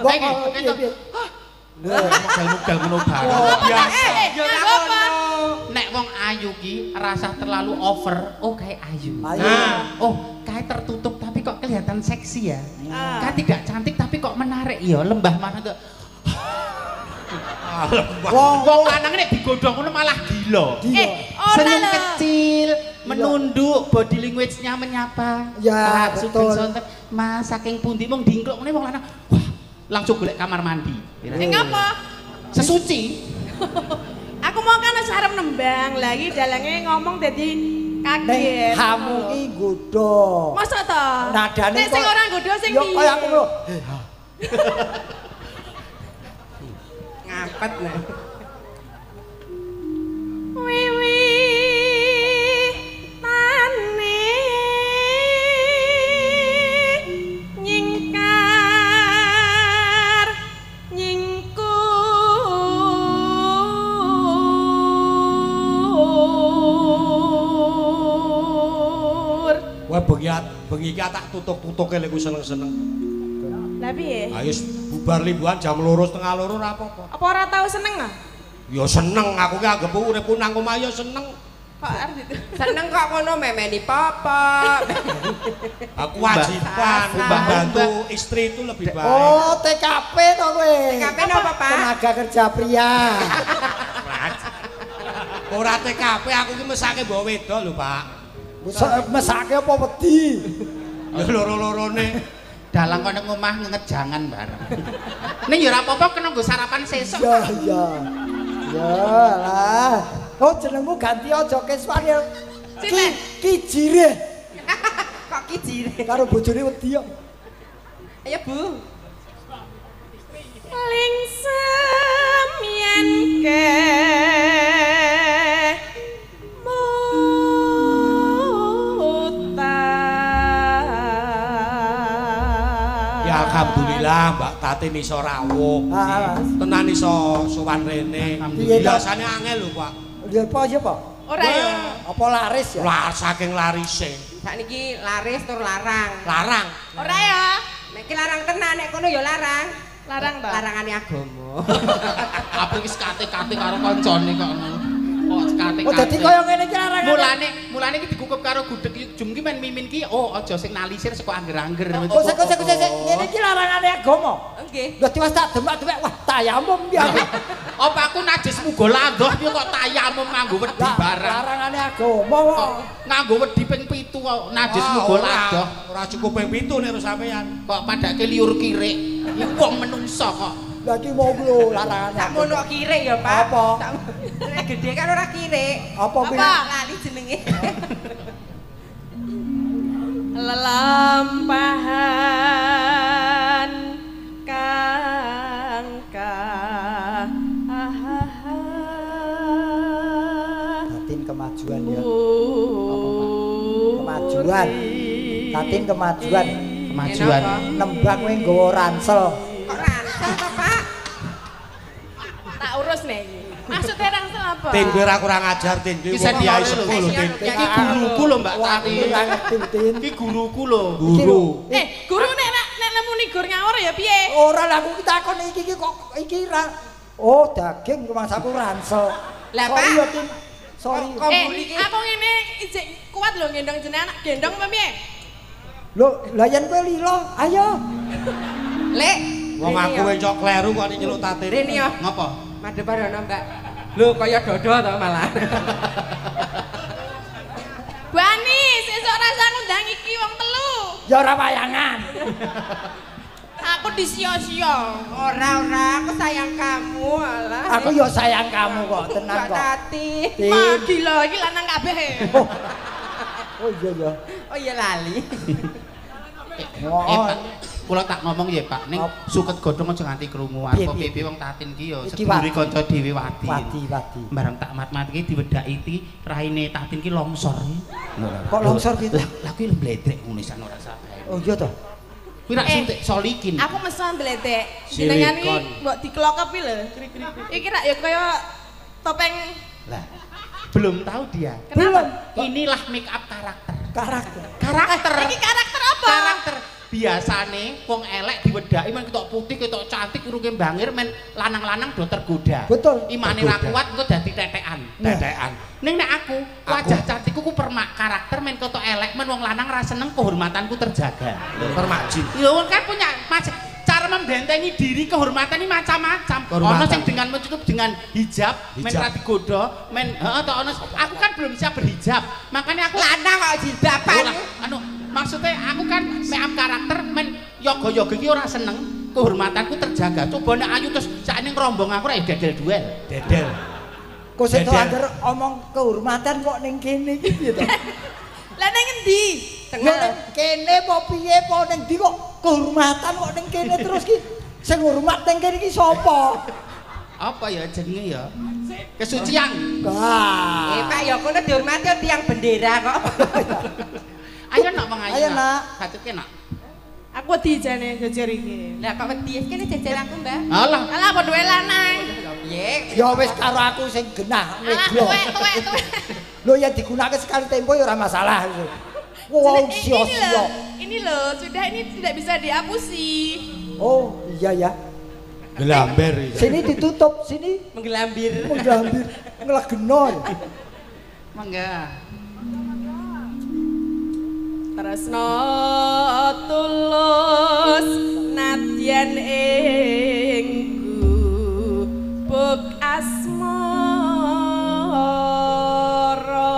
Mugel-mugel ngono bareng. Biasa. Nek wong ayu ki rasa terlalu over, kayak ayu. Kayak tertutup tapi kok kelihatan seksi ya. Kan tidak cantik tapi kok menarik ya, lembah mana tuh. Wong lanang nek digodhong ngono malah gila. Ora Senyum lho. kecil, menunduk, body language-nya menyapa. Ya, Pak betul. Sugeng Sonten, Mas saking pundi mung dingkluk ngene wong lanang. Wah, langsung golek kamar mandi. Sing apa? Sesuci. Aku mau kan wis arep nembang, lagi dalange ngomong dadi Nek kaget. kamu ki nggodho. Masa to? Nadane Nek sing ora nggodho sing yo piye? kaya aku lho. Ngapet nah. Wiwi tane nyingkar nyingkur. Wah bengi iki tak tutuk-tutuke lek ku seneng-seneng. Lah piye? Ayo bubar limbuhan jam 2:30 ora apa-apa. Apa ora tau seneng ah? Ya seneng, aku ki anggap uripku nang omah ya seneng. Kok arep gitu. Seneng kok kono memeni papa. Aku kewajiban membantu istri itu lebih baik. Oh, TKP to kowe. TKP napa, Pak? Tenaga kerja pria. Ora TKP aku ki mesake mbok wedok lho, Pak. Mesake apa wedi? Ya loro-lorone. Dalang kono ngomah ngejangan bareng. Ning ya ora apa-apa kena nggo sarapan sesuk. Ya, ya. Ya lah. Oh, jenengmu ganti aja Keswan ya. Ki Jireh. Kok kijire? Karo bojone wedi ya. Ayo, Bu. Lingsem yen ke Ya alhamdulillah Mbak Tatin iso rawuh. Tenan iso sowan rene. Biasane angel lho, Pak. Ya apa ya, Pak? ora ya. Apa laris ya? Lah saking larise. Sakniki laris tur larang. Larang. Ora ya. Nek iki larang tenan, nek kono ya larang. Larang ta? Larangane agama. Apa iki kate-kate karo kancane kok ngono. Kok kate-kate. Oh, dadi kaya ngene iki larang. Mulane iki dikukup karo gudeg jum ki men mimin ki oh aja sing nalisir saka angger-angger. Oh, sik ngene iki larangane agama. Nggih. Lah tiwas tak demak-demek wah tayamum piye aku. Apa aku najis muga landoh piye kok tayamum nganggo wedi barang. Larangane agama kok. Nganggo wedi ping 7 kok najis muga landoh. Ora cukup ping 7 nek sampean. Kok padake liur kirik. Iki wong menungso kok. Lah iki mau lho larangane. Tak mono kirik ya, Pak. Apa? Nek gedhe kan ora kirik. Apa kuwi? Lali jenenge. Lelampahan kangka Tatin kemajuan ya. Kemajuan. Tatin kemajuan. Kemajuan. Nembang kowe nggawa ransel. Kok ransel to, Pak? tak urus nih iki. Maksudnya ransel apa? Tin kowe ora kurang ajar Tin. Kowe Bisa wong diae kiai sepuh lho Tin. Iki guruku lho Mbak Wah, Tati. aku ora ngerti, Tin. Iki guruku lho. Guru. Guru nek nemu gur ngawur ya piye? Ora lah aku takon iki kok iki ra. Oh, daging rumangsaku ransel. Lah, Sorry Pak. ya, Tin. Sorry. Kok mburi iki? Aku ngene ijek kuat lho gendong jenengan gendong apa piye? Lho, lah yen kowe lilo, ayo. Lek. Wong aku wis cok kleru kok nyeluk Tatin. Rene ya. Ngapa? Madhep parono, Mbak. Lho kaya dodo to malah. Bani, sesuk rasa ngundang iki wong telu. Ya ora wayangan. Aku disio-sio. Ora, aku sayang kamu, alah. Aku ya sayang kamu kok, tenang Mbak kok. Tati. Tin. Pagi lho iki lanang kabeh. Oh iya ya. Oh iya lali. Oh. Pak, kula tak ngomong ya Pak, ning suket godhong aja nganti krungu apa piye wong Tatin ki ya sedulure kanca dhewe Wati. Wati. Bareng tak mat-mat iki diwedhaki iki raine Tatin ki longsor. Kok longsor gitu? Lah kuwi mbledrek ngono san ora sabae. Oh iya toh. Kuwi rak suntik solikin. Aku mesen bledek. Silikon. Jenengan iki mbok dikelokepi lho. Iki rak ya kaya topeng Lah belum tahu dia. kenapa? Inilah make up karakter. Karakter. Iki karakter apa? Karakter biasane wong elek diwedhaki men ketok putih ketok cantik uruke bangir men lanang-lanang do tergoda. Betul. Imane ra kuat engko dadi tetekan. Tetekan. Ning nek aku wajah cantikku ku permak karakter men ketok elek men wong lanang ra seneng kehormatanku terjaga. Permakjin. Lho kan punya cara membentengi diri kehormatan ini macam-macam. Ono sing dengan mencukup dengan hijab, men ra digodho, men heeh ono aku kan belum bisa berhijab. Makanya aku lanang kok jilbaban. Anu maksudnya aku kan make karakter men yoga-yoga iki ora seneng. Kehormatanku terjaga. Coba nek ayu terus sakjane ngrombong aku ora dedel duel. Dedel. Kok sedo anger omong kehormatan kok ning kene iki piye to? Lah ning endi? Tengah kene apa piye apa ning ndi kok kehormatan kok ning kene terus ki sing hormat ning kene iki sapa? Apa ya jenenge ya? Kesucian. Pak ya kono dihormati tiang bendera kok. Ayo nak Mang Ayu. Ayo nak. Hatuke nak. Aku wedi jane jejer iki. Lah kok wedi kene jejer aku, Mbak. Alah. Alah padha wae lanang. Piye? Ya wis karo aku sing genah negro. Tuwek. Lho ya digunakan sekali tempo ya ora masalah. Wow, sia-sia. Ini loh, sudah ini tidak bisa dihapusi. Oh, iya ya. Gelamber iki. Sini ditutup, sini Menggelambir. menggambir, ngelegeno. Mangga. Tresno tulus nadyan ing gubuk asmara.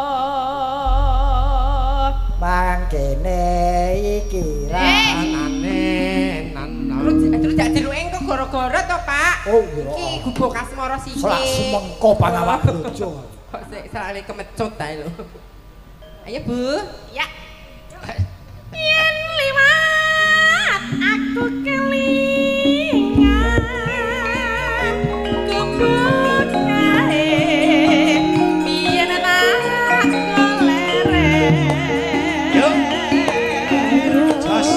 Mangkene iki Anane Terus jak jeruke kok gara-gara to, Pak? Oh, iya. Iki gubuk asmara sithik. selak semengko pangawak bojo. Kok sik salane kemecut ae lho. Ayo, Bu. Ya. Yen liwat aku kelingan gubuk kae biyen tak golere. Yo. Jos.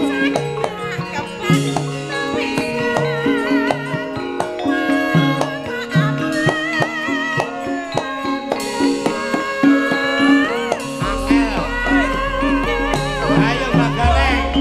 Ayo Magaleng.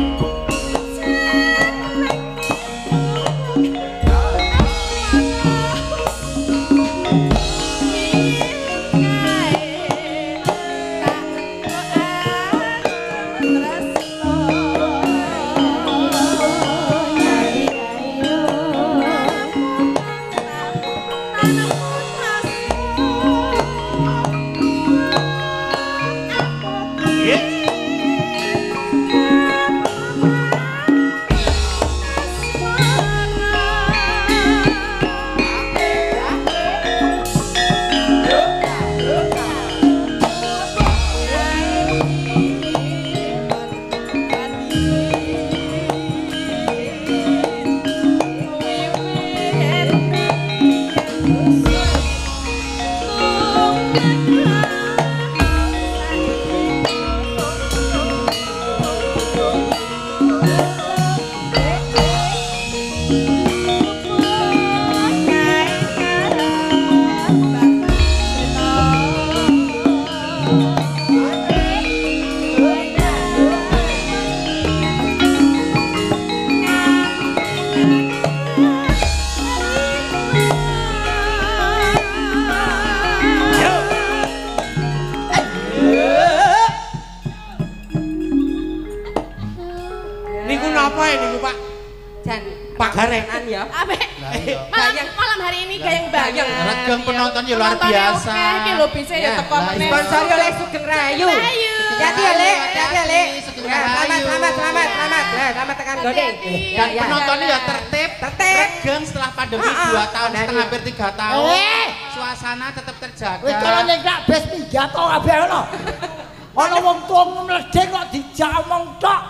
Niku napa niku Pak? Jan Pak garengan ya. Ape? Lah iya. Malam hari ini gayeng banget. Regang penonton ya luar biasa. Oke, lho bisa ya teko lah, meneh. Sponsori oleh Sugeng Rayu. Rayu. Hati-hati ya, Lek. Hati-hati ya, Lek. Sugeng Ya, Rayu. selamat. Selamat tekan gone. Dan penontonnya ya tertib, Tertib. regang setelah pandemi 2 tahun setengah hampir 3 tahun. Suasana tetap terjaga. Wis kalau ning rak bes pidato kabeh ono. Ono wong tuwa mledhe kok dijak omong tok.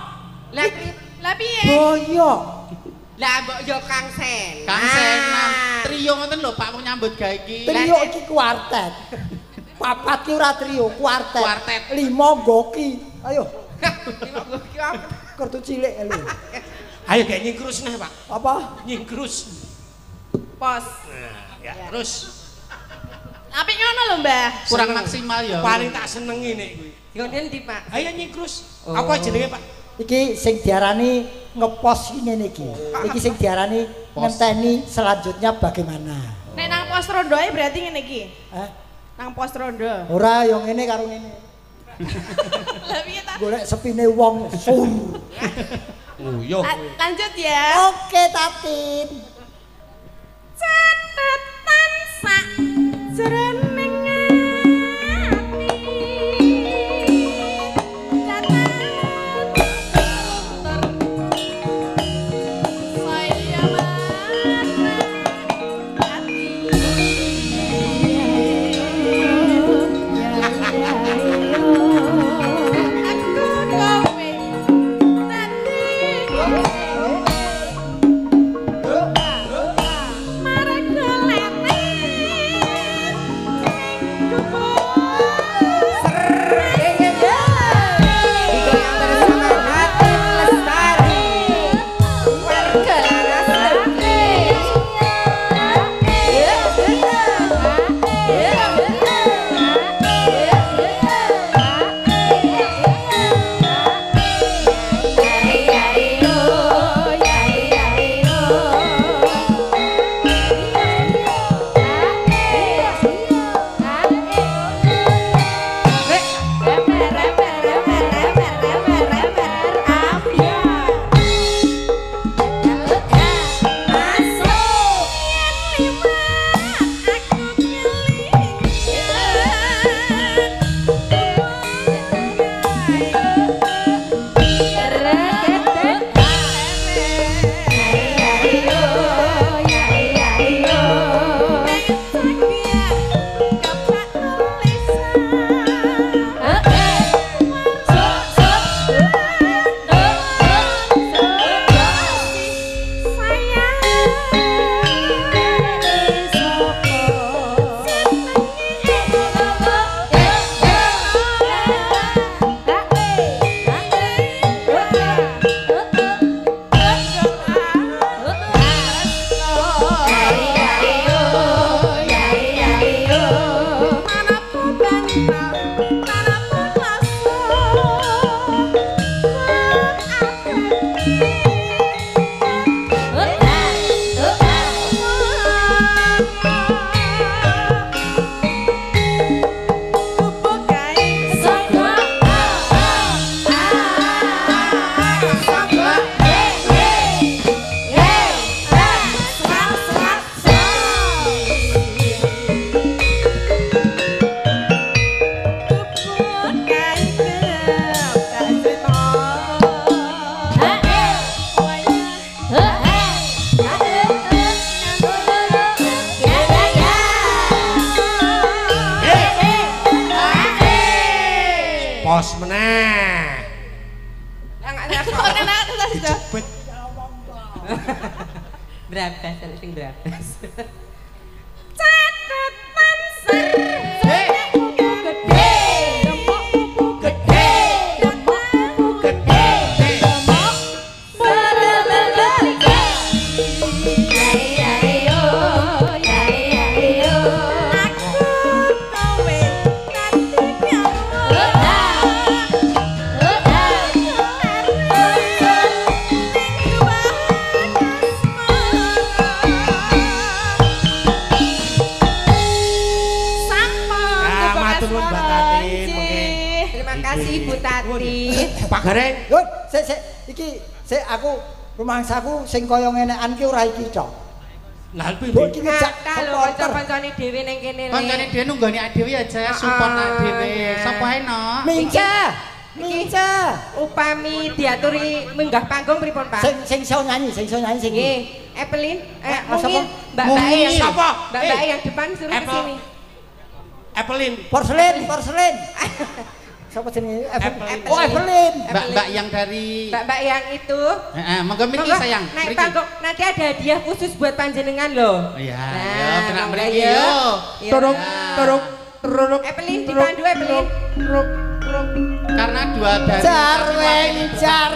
Lah piye? Boyo. Lah mbok yo Kang Sen. Kang Senam, trio ngoten lho Pak mau nyambut gawe iki. Trio iki kuartet. Papat ki ora trio, kuartet. Kuartet. 5 goki. Ayo, kartu cilik lho. Ayo kayak nyingkrus nah Pak. Apa? Nyingkrus. Pos. Ya, terus Apik ngono lho, Mbah. Kurang maksimal ya. paling tak senengi nek kuwi. Ngoten ndi, Pak? Ayo nyingkrus. Oh. Apa jenenge Pak? Iki sing diarani ngepos iki ngene iki. Iki sing diarani ngenteni selanjutnya bagaimana. Nek nang pos rondo ae berarti ngene iki. Hah? Nang pos rondo. Ora yo ngene karo ngene. Lah piye ta? Golek sepine wong sur. Nguyuh. Lanjut ya. Oke, Tatin. Catatan sak jroning Pos meneh. Cepet. Drabas, sing drabas. Catatan sak Ibu Tati. Pak Gareng. Yun, iki aku rumangsaku sing kaya ngenekan ki ora iki tok. Lah piye? Mbok iki ngejak kanca-kancane dhewe ning kene. Kancane dhewe nunggoni awake dhewe aja support awake dhewe. Sapa ae no? Minca. Upami diaturi menggah panggung pripun, Pak? Sing iso nyanyi sing nggih. Evelyn, sapa? Mbak yang sapa? Mbak yang depan suruh ke sini. Evelyn. Porselin. Siapa jenenge? Oh, Evelyn. Mbak yang dari Mbak yang itu. Heeh, monggo mriki sayang. Naik panggung. Nanti ada hadiah khusus buat panjenengan loh. Oh iya, nah, ya kena mriki yo. Turuk. Evelyn dipandu Evelyn. Karena dua dari Jar.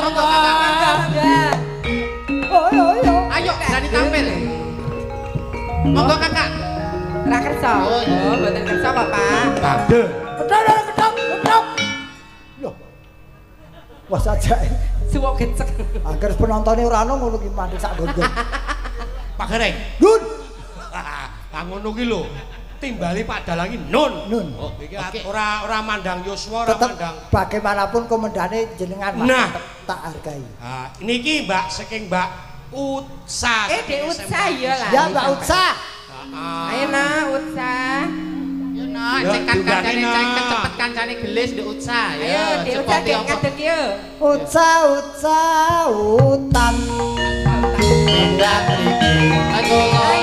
Ayo, berani tampil. Monggo Kakak. Ra kersa. Oh, mboten kersa kok, Pak. Tade. Kedok. Loh. Wah saja. Suwok gecek. Agar penontonnya ora ono ngono ki mandek sak gondong. Pak Gareng. Dun. Ah ngono ki lho. timbali Pak Dalangi nun. Nun. Iki ora mandang Yuswa, ora mandang. Bagaimanapun komandane jenengan nah, tak hargai. Nah, niki Mbak saking Mbak Utsa. Dek Utsa ya lah. Ya Mbak Utsa. Ayo nah Utsa. Ya nah, cekan kancane cepet kancane gelis Dek Utsa ya. Ayo Dek Utsa dek ngadeg yo. Utsa utan. Minggat iki. Ayo.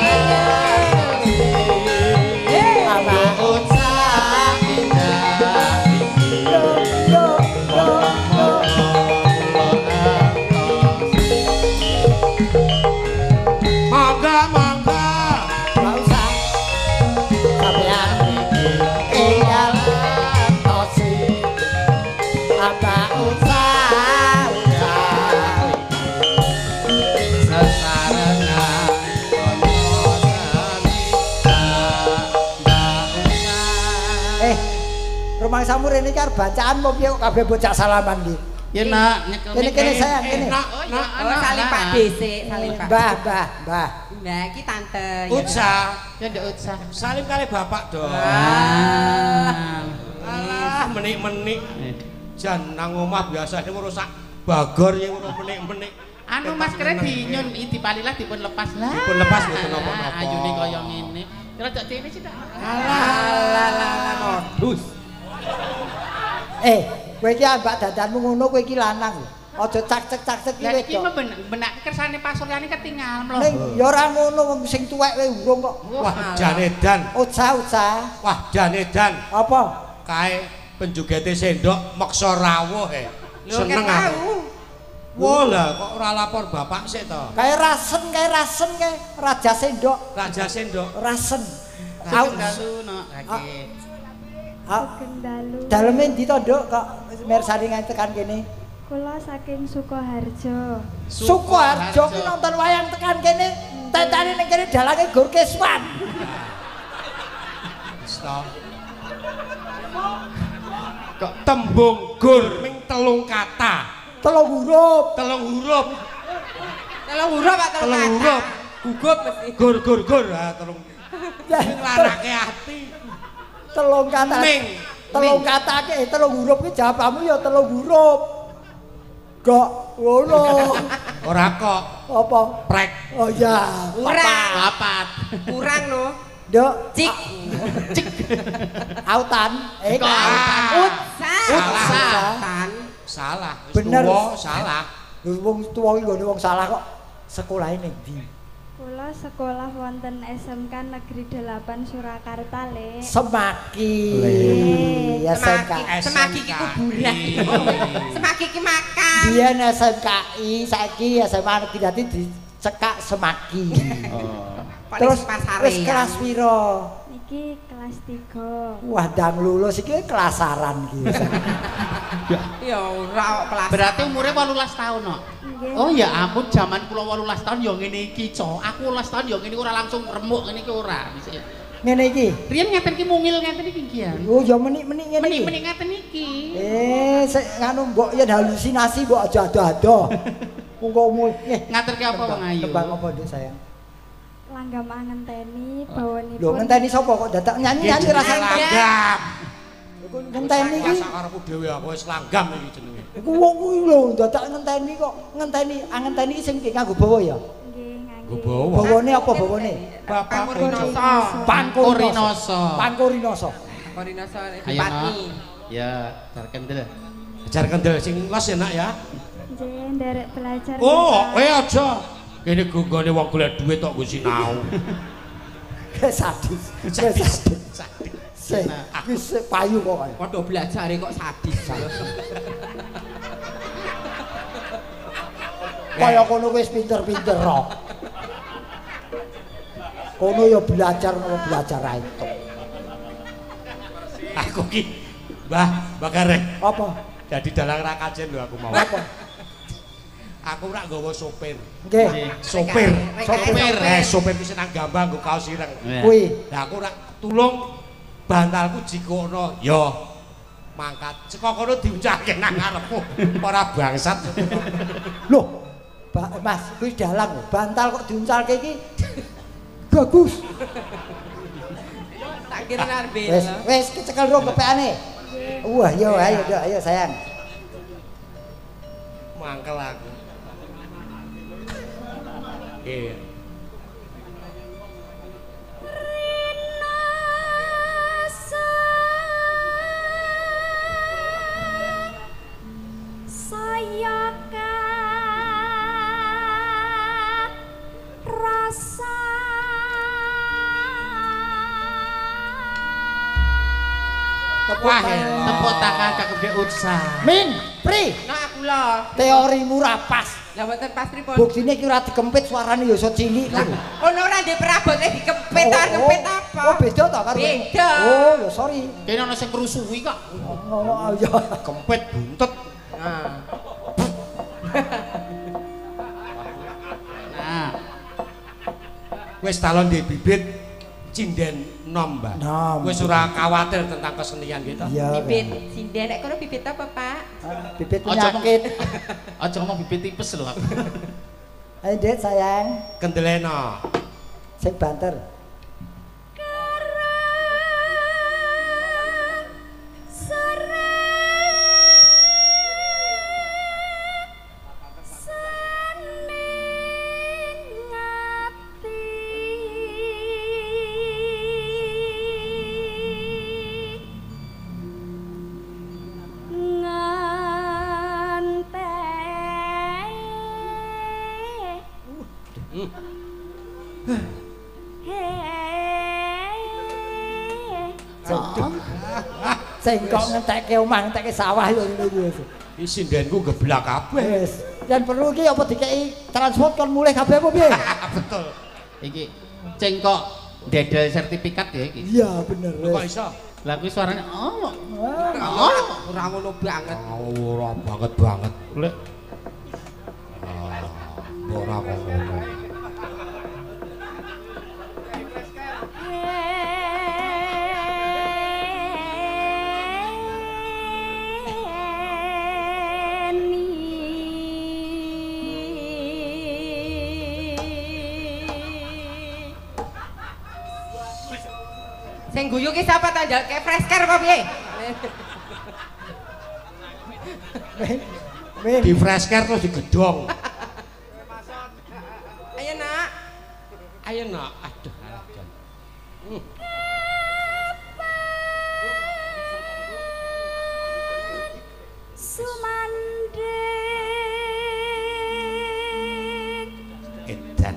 Rumah Samur ini kan bacaan mau piye kok kabeh bocah salaman iki. Ya nak, kene sayang kene. Saling Pak DC, saling Pak. Mbah. Mbah iki tante. Utsa. Ya Nduk Utsa. Salim kali bapak dong. Alah, menik-menik. Jan nang omah biasane rusak bagor yang menik-menik. Anu maskere dinyun dipalilah dipun lepas lah. Dipun lepas mboten napa-napa. Ayune kaya ngene. Rada dene sih tak. Alah modus. Kowe iki ambak dadanmu ngono kowe iki lanang. Aja cak-cek iki wedok. Lah iki benak kersane Pak Suryani ketinggal lho. Ning ya ora ngono wong sing tuwek kowe urung kok. Wah, janedan. Utsa. Wah, janedan. Apa? Kae penjugete sendok meksa rawuh seneng aku. Wah lah kok ora lapor bapak sik to. Kae rasen kae raja sendok. Raja sendok. Rasen. Dalu no. Kendalu. Daleme ndi to, Nduk, kok mirsani tekan kene? Kula saking Sukoharjo. Sukoharjo ki nonton wayang tekan kene, tetane ning kene dalange Gur Keswan. Stop. Kok tembung gur ming telung kata. Telung huruf. Pak telung huruf. Gugup mesti. Gur. Ha telung. Sing larake ati. Telung kata. Telung kata ki telung huruf ki jawabanmu ya telung huruf. Kok ngono. Ora kok. Apa? Prek. Oh ya. Papat. Kurang no. Nduk. Cik. Autan. Utsa. Salah. Bener. Salah. Wong tuwa iki nggone wong salah kok. Sekolahe ning ndi? Kula sekolah wonten SMK Negeri 8 Surakarta le. Semaki. Ya Semaki ki kuburan. Semaki ki makan. Biyen SMKI, saiki SMA Negeri Dadi dicekak Semaki. Terus wis kelas piro? Niki kelas 3. Wah, ndang lulus iki kelasaran iki. Ya ora kelas. Berarti umure 18 tahun no. Oh ya ampun, zaman kula 18 tahun ya ngene iki, Cok. Aku 18 tahun ya ngene ora langsung remuk ngene iki ora. Ngene iki. Riyen ngeten iki mungil ngeten iki nggih. Oh ya menik-menik ngene iki. Menik-menik ngeten iki. Sik nganu mbok yen halusinasi mbok aja ado-ado. Monggo ngaturke apa Wong Ayu? Tembang apa Nduk sayang? Langgam ngenteni bawanipun. Lho ngenteni sapa kok dadak nyanyi-nyanyi rasa langgam. Ngenteni iki sak karepku dhewe aku wis langgam iki jenenge. Iku wong kuwi lho dadak ngenteni kok. Ngenteni iki sing nganggo bawa ya? Nggih, ngangge. Bawa. Bawane apa bawane? Bapak Pangkurinoso. Korinoso Ayo Bupati. Ya, kendel. Ajar kendel sing les ya nak ya. Nggih, nderek belajar. Oh, kowe aja. Kene gunggone wong golek dhuwit tok nggo sinau. Sadis. Aku payu kok. Padha belajare kok sadis. Kaya kono wis pinter-pinter kok. Kono ya belajar ae to. Aku ki Mbah Karek. Apa? Dadi dalang ra kajen lho aku mau. Apa? Aku ora nggawa sopir. Nggih. Sopir ki senang gambang nggo kaos ireng. Kuwi. Lah aku ora tulung bantalku jikono ya mangkat. Saka kono diuncalke nang ngarepmu. Ora bangsat. Loh. Mas, kuwi dalang lho. Bantal kok diuncalke iki bagus. Tak Kira arbe. Wes kecekel ro kepekane. Wah, yo ayo sayang. Mangkel aku. Iya. Wah, tepuk tangan Kak Gede Utsa. Min, Pri. Nah aku lho. Teorimu ra pas. Lah mboten pas pripun? Buktine iki ora dikempit suarane ya iso cilik lho. Ono ora ndek perabote dikempit kempit apa? Oh, beda ta karo. Beda. Oh, ya sorry. Kene ana sing ngrusuhi kok. Oh, ya. Kempit buntut. Nah. Wis talon di bibit cinden nom, Mbak. Wis ora khawatir tentang kesenian kita. Iya. Bibit sinden nek kono bibit apa, Pak? Bibit penyakit. Aja ngomong bibit tipes lho. Ayo, Dek sayang. Kendelena. Sing banter. Sing kok ngentekke omah, ngentekke sawah yo ngene iki. Iki sindenku geblak kabeh. Wis, yen perlu iki apa dikeki transport kon mulih kabeh apa piye? Betul. Iki cengkok dedel sertifikat ya iki. Iya, bener. Kok iso? Lah kuwi suarane Ora ngono banget. Ora banget. Lek. Ora ngono. Sing guyu ki sapa ta njaluk fresh care apa piye? Di fresh care terus digedong. Ayo nak. Ayo nak. Aduh. Sumanding Edan.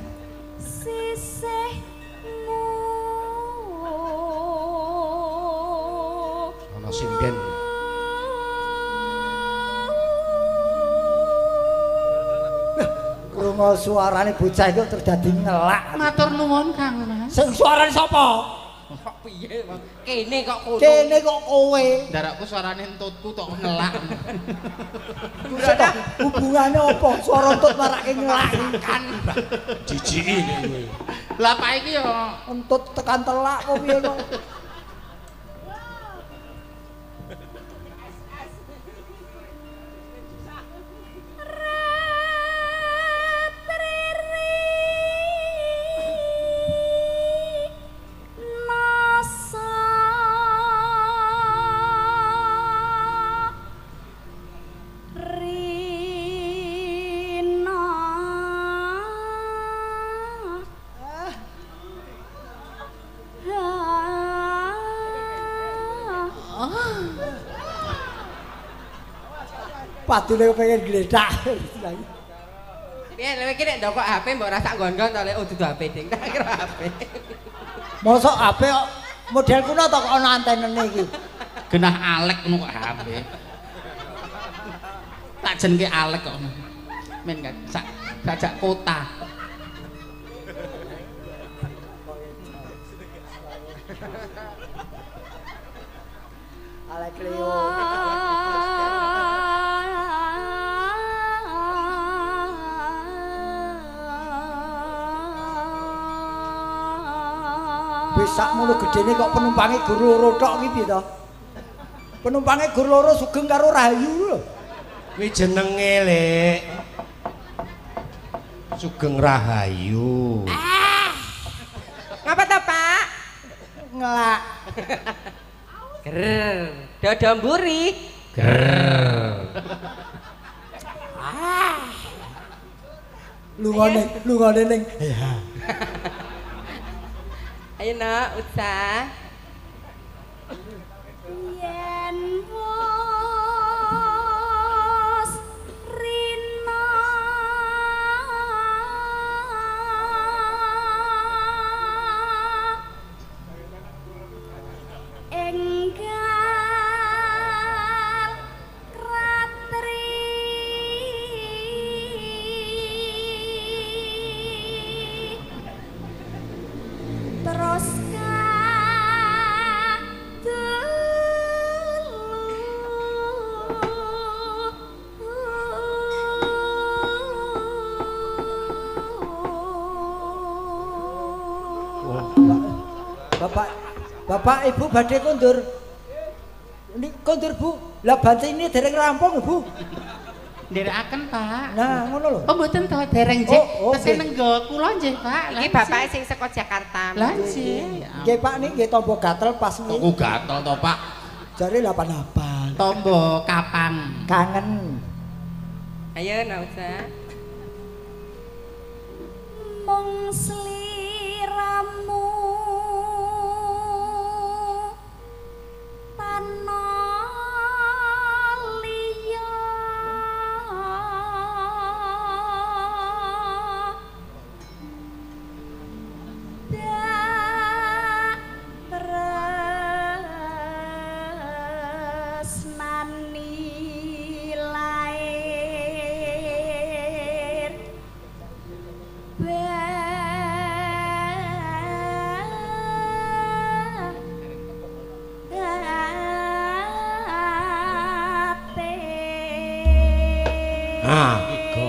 sisihmu Ana sinden. Krungu suarane bocah iki terjadi ngelak. matur nuwun Kang Mas. Sing suarane sapa? Kok piye, Bang? Kene kok kono. Kene kok kowe. Ndarakku suarane entutku tok ngelak. Hubungane apa? Suara entut marake ngelak Kan Jijiki nek kowe. Lah Pak iki yo entut tekan telak kok piye kok. Padune pengen gledak. piye lha iki nek ndokok HP mbok rasa nggon-nggon to lek dudu HP ding tak kira HP. Mosok HP kok model kuno to kok ana antenene iki. genah alek ngono kok HP. Tak jenenge alek kok. Men kan sajak kota. Alek Leo. Besak mulu gedene kok penumpange gur loro tok iki piye to? Penumpange gur loro Sugeng karo Rahayu lho. Kuwi jenenge, Lek. Sugeng Rahayu. Ngapa to, Pak? Ngelak. Ger. Dodo mburi. Ger. Lungone ning. Ya. Ayo nak, usah. Yen wos rina enggal ratri terus Bapak Ibu badhe kondur. Ini kondur Bu. Lah bante ini dereng rampung Bu. Nderekaken Pak. Nah, ngono lho. Oh mboten to dereng nggih. Oh, Tesih nenggo kula nggih Pak. Iki bapake sing saka Jakarta. Lah nggih. Nggih Pak niki nggih tombo gatel pas niki. Aku gatel to Pak. Jare 88. Tombo kapang. Kangen. Ayo nak usah. mung sliramu tanah liya tresnani lair Iku.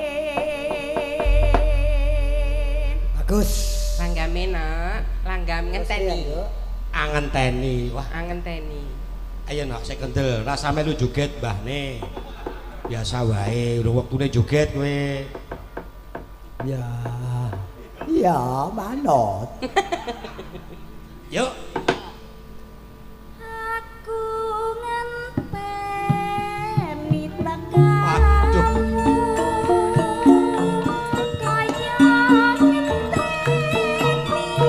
Bagus. Langgame nak, langgam ngenteni. Angenteni. Wah, Angenteni. ayo nak sik kendel, rasa melu joget mbahne. Biasa wae, urung wektune joget kowe. Ya. Ya, manut. Yuk. aku ngenteni tekan Aduh. kaya ngenteni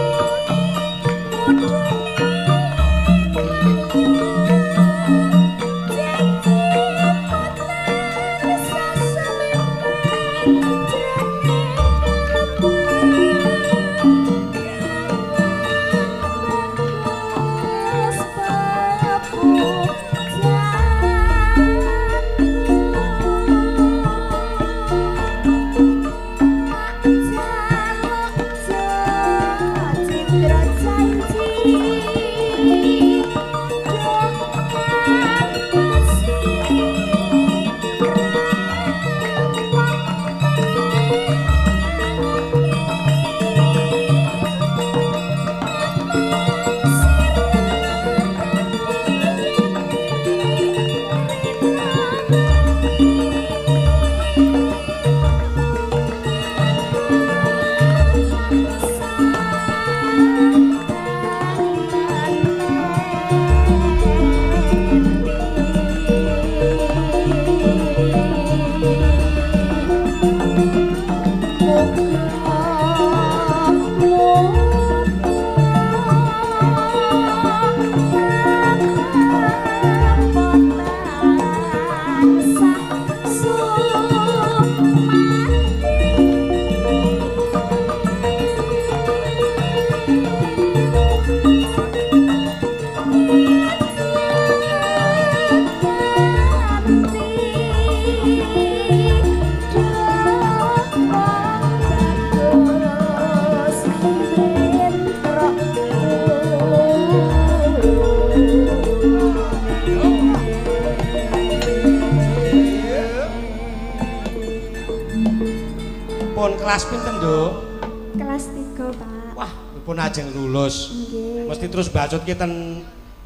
Pun kelas pinten, Nduk? kelas 3 Pak. Wah, pun ajeng lulus. Nggih. Mesti terus bacut ki ten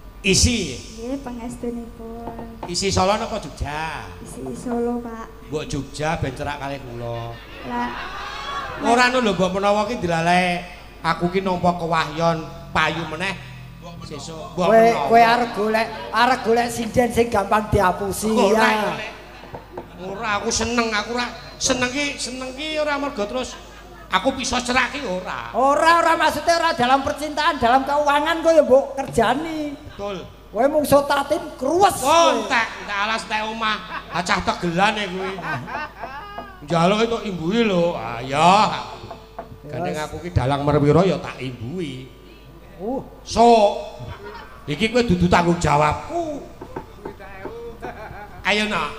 isi. Nggih pangestunipun. Isi Solo napa Jogja? Isi Solo Pak. Mbok Jogja ben cerak kalih kula. Lah Ora ngono lho mbok menawa ki dilalae aku ki nampa kewahyon payu meneh Sesuk kowe arep golek sinden sing gampang diapusi ya. Ora aku seneng ki ora mergo terus aku bisa cerak ki ora. Ora maksudnya ora dalam percintaan, dalam keuangan kowe ya mbok kerjani. Betul. Kowe mungsu tatin kruwes. Oh, entek alas entek omah. Acah tegelane kuwi. Njaluk itu imbui lho. Ah ya. Gandeng aku ki dalang merwira ya tak imbui. So. Iki kowe dudu tanggung jawabku. Ayo nak.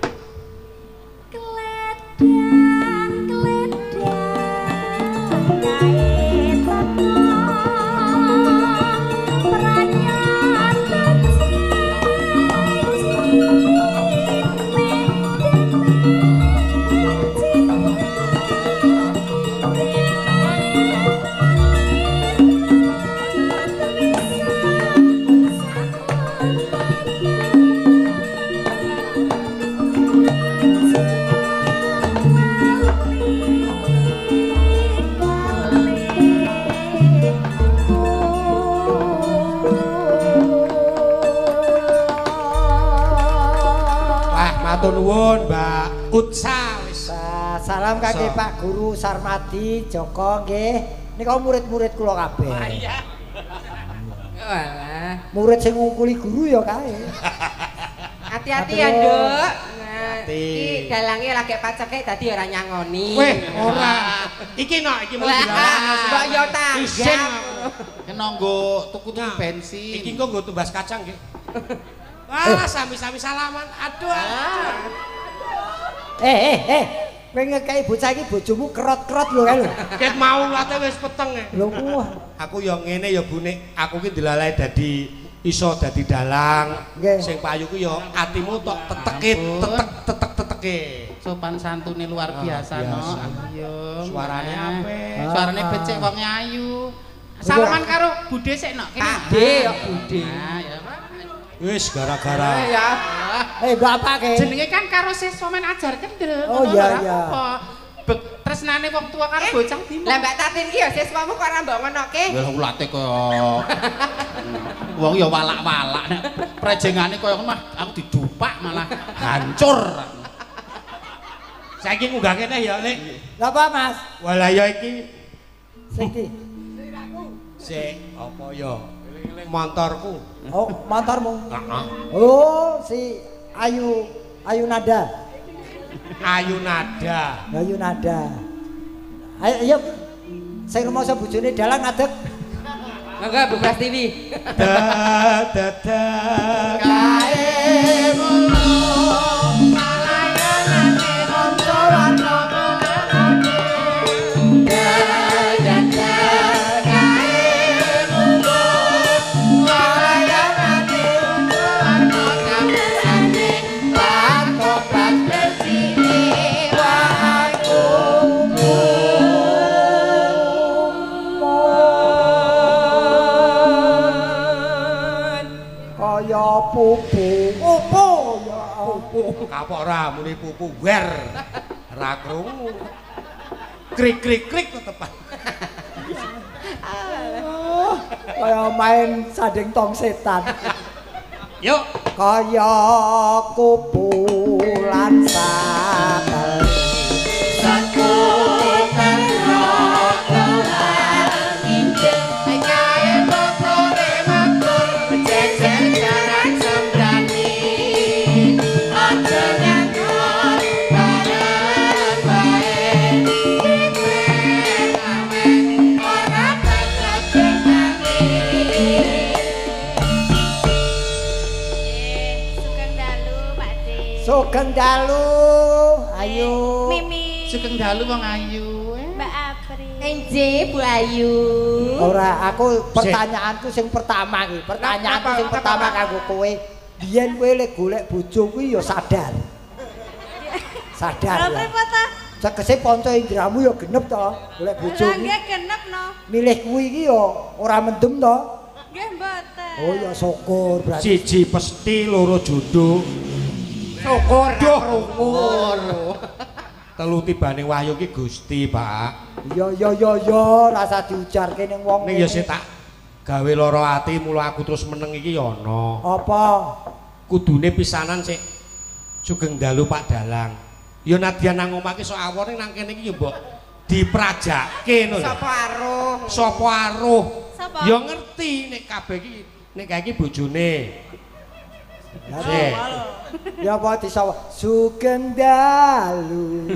Matur nuwun Mbak Utsa wis. Salam kangge Pak Guru Sarmadi Joko nggih. Nika murid-murid kula kabeh. Wah iya. Walah. Murid sing ngungkuli guru ya kae. Hati-hati ya, Nduk. Nah, iki dalange lagi paceke dadi ora nyangoni. Weh, ora. Iki nok iki mau dilawan. Mbak yo tanggap. Kena nggo tuku bensin. Iki engko nggo tumbas kacang nggih. Wah, sami-sami salaman. Aduh. Kowe ngekeki bocah iki bojomu kerot-kerot lho kan. Ket mau late wis peteng. Lho aku ya ngene ya Bune, aku ki dilalai dadi iso dadi dalang. Sing payu ku ya atimu tok tetek. Sopan santune luar biasa no. Iya. Suarane apik. Suarane becik wonge ayu. Salaman karo Bude sik nok kene. Kade ya Bude. Nah, ya. Wis gara-gara. Ya. Bapak ke. Jenenge kan karo siswa men ajar kendel. Oh iya. Tresnane wong tua karo bocah di. Lah Mbak Tatin ki ya siswamu kok ora mbok ngonoke. Ya ulate kaya wong ya walak-walak nek prejengane kaya ngono mah aku didupak malah hancur. Saiki munggah kene ya, Nek. Lha apa, Mas? Walah ya iki. Sing ndi? Sik, apa ya? Eling-eling montorku. Oh, motormu. Heeh. Oh, si Ayu Nada. Ayu Nada. Ayo. Sing rumoso bojone dalang ngadeg. Mangga Bu Prastiwi. Kae mulung malayane koncoran pupu. Opo ya pupu. Kapok ora muni pupu wer. Ra krungu. Krik tetepan. Kaya main sanding tong setan. Yuk, kaya kupulan satel. Sugeng dalu, ayu. Mimi. Sugeng dalu wong ayu. Mbak Apri. Enje Bu Ayu. Ora, aku pertanyaanku sing pertama iki. Pertanyaanku sing pertama kanggo kowe. Biyen kowe lek golek bojo kuwi ya sadar. Sadar. Lha ta? Tegese panca indramu ya genep to, golek bojo. Lah nggih genep no. Milih kuwi iki ya ora mendem to. Nggih mboten. Oh ya syukur berarti. Siji pesti, loro jodoh. Syukur syukur. Telu tibane wahyu ki Gusti, Pak. Ya rasa diujarke ning wong. Ning ya sik tak gawe lara ati mula aku terus meneng iki ya ana. Apa? Kudune pisanan sik Sugeng Dalu Pak Dalang. Ya nadyan nang omah ki sok awone nang kene iki ya mbok diprajake ngono. Sapa aruh? Sapa aruh? Sapa? Ya ngerti nek kabeh iki nek kae iki bojone. Ya apa disawa Sugeng Dalu.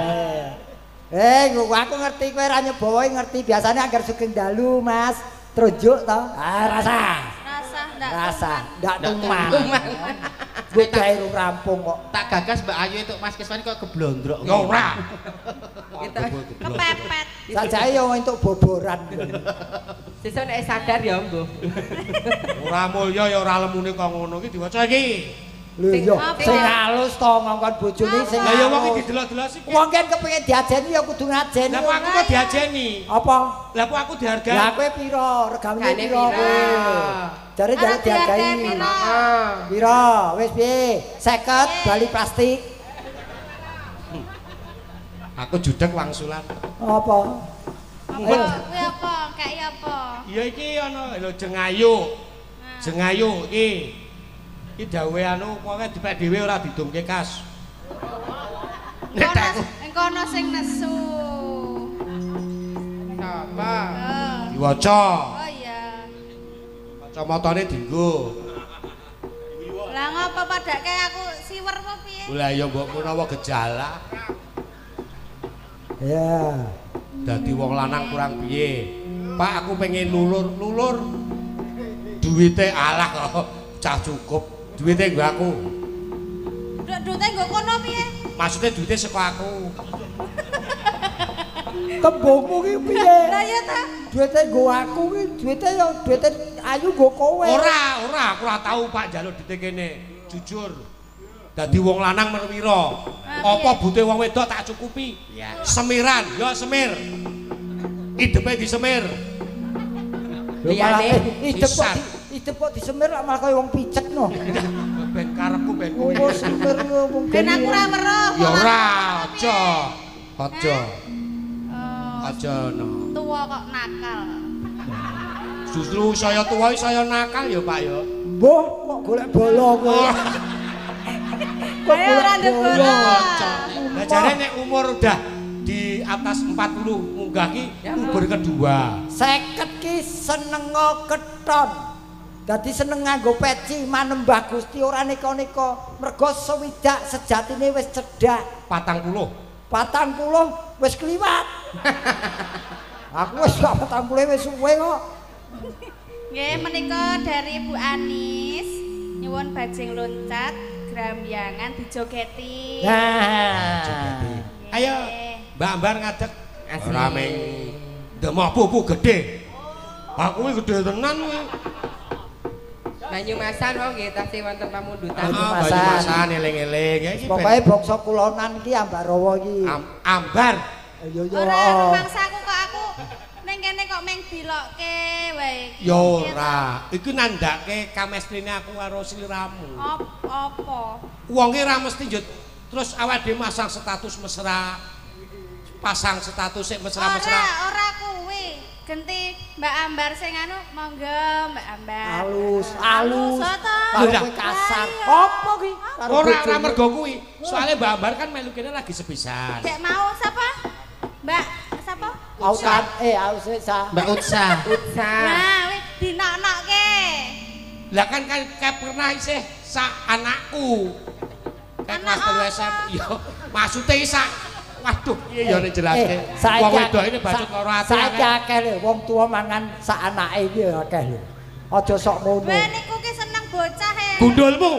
Aku ngerti kowe ra nyebawa ngerti biasane anggar Sugeng Dalu Mas trujuk to. Rasa. Ndak tuman. Bocah iru rampung kok. Tak gagas Mbak Ayu entuk Mas Kiswani kok geblondrok. Ya ora. Kepepet. Sajake yo entuk boboran. Sesuk nek sadar ya mbuh. Ora mulya ya ora lemune kok ngono iki diwaca iki. Lho yo sing halus to ngongkon bojone sing. Lah ya wong iki didelok-delok sik. Wong kan kepengin diajeni ya kudu ngajeni. Lah kok aku kok diajeni? Apa? Lah kok aku dihargai? Lah kowe pira? Regane pira kowe? Jare dihargai. Pira? Wis piye? 50 bali plastik. Aku judeg wangsulan. Apa? Kuwi apa? Kayak apa? Ya iki ana lho Jengayu. Jengayu iki. Iki dawe anu pokoke dipek dhewe ora didungke kas. Engko ana sing nesu. Sapa? Diwaca. Oh iya. Kacamatane dienggo. Lah ngapa padake aku siwer apa piye? Lah ya mbok menawa gejala. Ya. Dadi wong lanang kurang piye? Pak aku pengen lulur. Duwite alah kok cah cukup. Duwite nggo aku. Duwite nggo kono piye? Maksudnya duwite saka aku. Tembungmu ki piye? Lah ya ta. Duwite nggo aku ki, duwite yo duwite Ayu nggo kowe. Ora, aku ora tau Pak njaluk duwite kene. Jujur. Dadi wong lanang merwira. Apa bute wong wedok tak cukupi? Semiran, yo semir. Idepe disemir. Liyane idep kok disemir lak malah kaya wong picek no. Ben karepku ben Wong kuwi. semir yo wong Ben aku ora weruh. Ya ora, aja. Aja no. Tuwa kok nakal. Justru saya tuwa saya nakal ya Pak ya. Mbah kok golek bola kowe. Kok Ayo ora ndek bola. Lah jare nek umur udah di atas 40 munggah ki umur kedua. 50 ki seneng keton. Dadi seneng nganggo peci manembah Gusti ora neka-neka. Mergo sewidak sejatine wis cedhak. 40. 40 wis kliwat. Aku wis 40 wis suwe kok. Nggih, menika dari Bu Anis nyuwun bajing loncat gramyangan dijogeti. Nah. Ayo Mbak Ambar ngadeg. Ora ming demok pupu gede. Aku iki gede tenan kuwi. Banyumasan wong nggih tasih wonten pamundutan. Banyumasan eling-eling ya iki. Pokoke bangsa kulonan iki Ambar Rawa iki. Ambar. Yo yo. Ora rumangsaku kok aku ning kene kok meng dilokke wae. Ya ora. Iki nandake kamestrine aku karo sliramu. Apa? Wong ki ora mesti njut terus awake dhewe masang status mesra. Pasang status sik mesra-mesra. Ora kuwi. Genti Mbak Ambar sing anu monggo Mbak Ambar. Halus. Karo kowe kasar. Apa ki? Ora mergo kuwi. Soale Mbak Ambar kan melu kene lagi sepisan. Dek mau sapa? Mbak sapa? Ausan Ausa. Mbak Utsa. Nah, wis dinok-nokke. Lah kan pernah isih sak anakku. Kayak kelas 3 SMP. Yo, maksude sak waduh, piye ya nek jelaske. Wong wedok ini bacot karo ati. Saiki akeh lho wong tuwa mangan sak anake iki akeh lho. Aja sok ngono. Wah niku ki seneng bocah e. Gundulmu.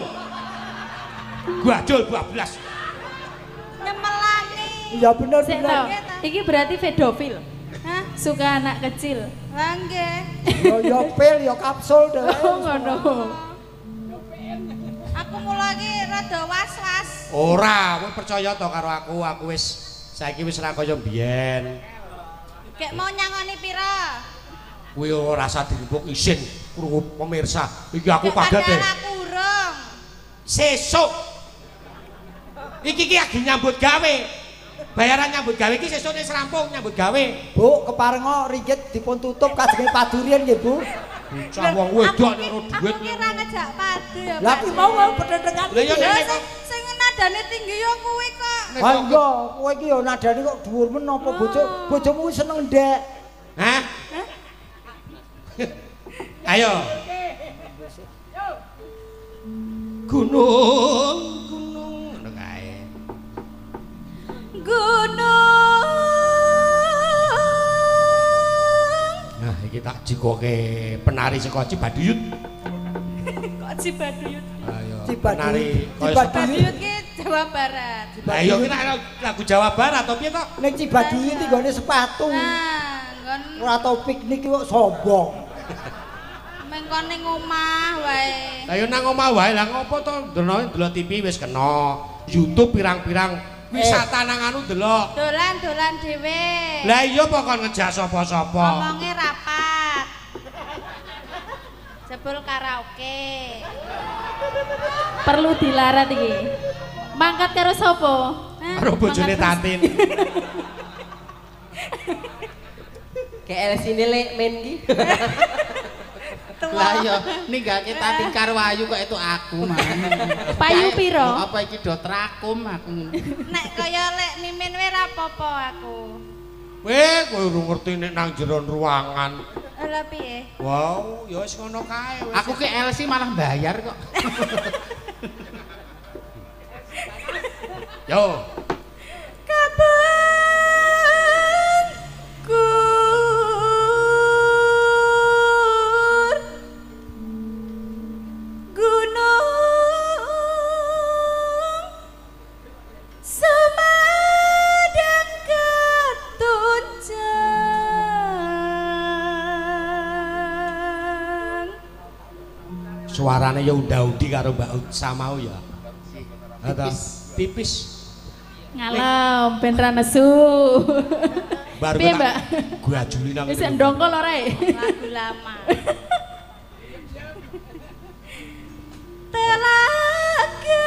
Guajul bablas. Nyemelani. Ya bener Sik bener. to. Iki berarti pedofil. Hah? Suka anak kecil. Lah nggih. Yo pil yo kapsul deh. Oh ngono. Aku mulai iki rada was-was. Ora, kowe percaya to karo aku wis saiki wis ora kaya mbiyen. Gek mau nyangoni pira? Kuwi ora usah dirembuk isin krungu pemirsa. Iki aku kaget deh. Aku urung. Sesuk. Iki ki lagi nyambut gawe. Bayaran nyambut gawe iki sesuk wis rampung nyambut gawe. Bu, keparenga ringgit dipun tutup kajenge padurian nggih, Bu. Bocah wong wedok nek ora dhuwit. Aku kira ngejak padu ya. Lah ki mau pedhengan. Lah ya nek sing nadane tinggi ya kuwi kok. Ha iya, kowe iki ya nadane kok dhuwur men apa bojomu wis seneng ndek. Hah? Ayo. Gunung, gunung ngono kae. Gunung. Nah, iki tak jikoke penari saka Cibaduyut. Kok Cibaduyut? Ayo. Cibaduyut. Cibaduyut ki Jawa Barat. Ayo kita lagu Jawa Barat to piye to? Ning Cibaduyut iki nggone sepatu. Nah, nggon Ora tau piknik kok sombong. mengkon ning omah wae. Lah yo nang omah wae lah ngopo to delok TV wis kena. YouTube pirang-pirang wisata nang anu delok. Dolan-dolan dhewe. Lah iya apa kon ngejak sapa-sapa? Ngomonge rapat. Jebul karaoke. Perlu dilarat iki. Mangkat karo sapa? Karo bojone Tatin. Kayak LC ini lek main ki. Lah yo ninggake Tatin karo Ayu kok itu aku man. Payu piro? Apa iki do trakum aku. Nek kaya lek mimin wae ra apa-apa aku. Weh, kowe ora ngerti nek nang jero ruangan. Lha piye? Wow, ya wis ngono kae wis. Aku ke LC malah bayar kok. Yo. Kapan kur gunung semadang ketunjang. Suarane ya unda-undi karo Mbak Utsa mau ya. Tipis. Ngalem ben ra nesu. Baru Piye, Mbak? Gua juli nang. Wis ndongkol ora e? Lagu lama. Telaga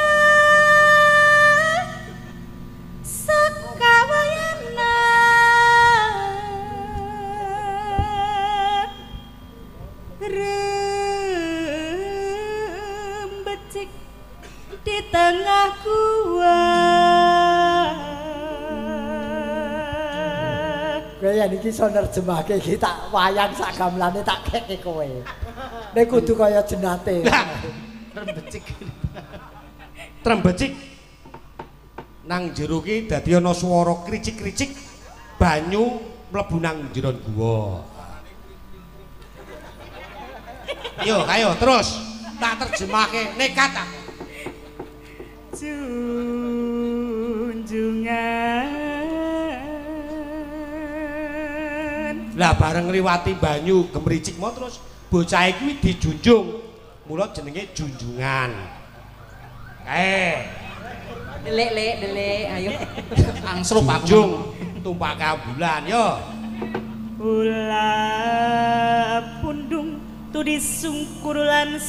Sakawayana rembecik di tengah gua. Kowe yen iki iso nerjemahke iki tak wayang sak gamelane tak keke kowe. Nek kudu kaya jenate. Rembecik. Trembecik. Nang jero ki dadi ana swara kricik-kricik banyu mlebu nang jero guwa. Yo, ayo terus tak terjemahke nekat tak. Junjungan. Lah bareng ngliwati banyu gemricik mau terus bocah kuwi dijunjung. Mula jenenge junjungan. Delik, ayo. Angslup aku. Junjung tumpak bulan yo. Ula pundung tu disungkur lan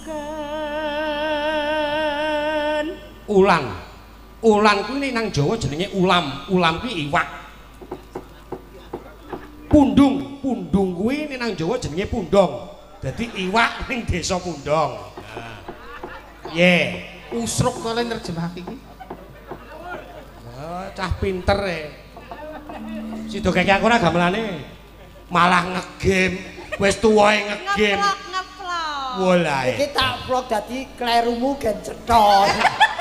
sungkan. Ulan kuwi nang Jawa jenenge ulam. Ulam kuwi iwak. Pundung kuwi nang Jawa jenenge pundong. Dadi iwak ning desa Pundong. Nah. Ye, Usruk kok nerjemahke iki. cah pinter e. Sido keke aku ora gamelane. Malah ngegame, wis tuwae ngegame. Ngeplok. Wolae. Iki tak vlog dadi klerumu gen cethok.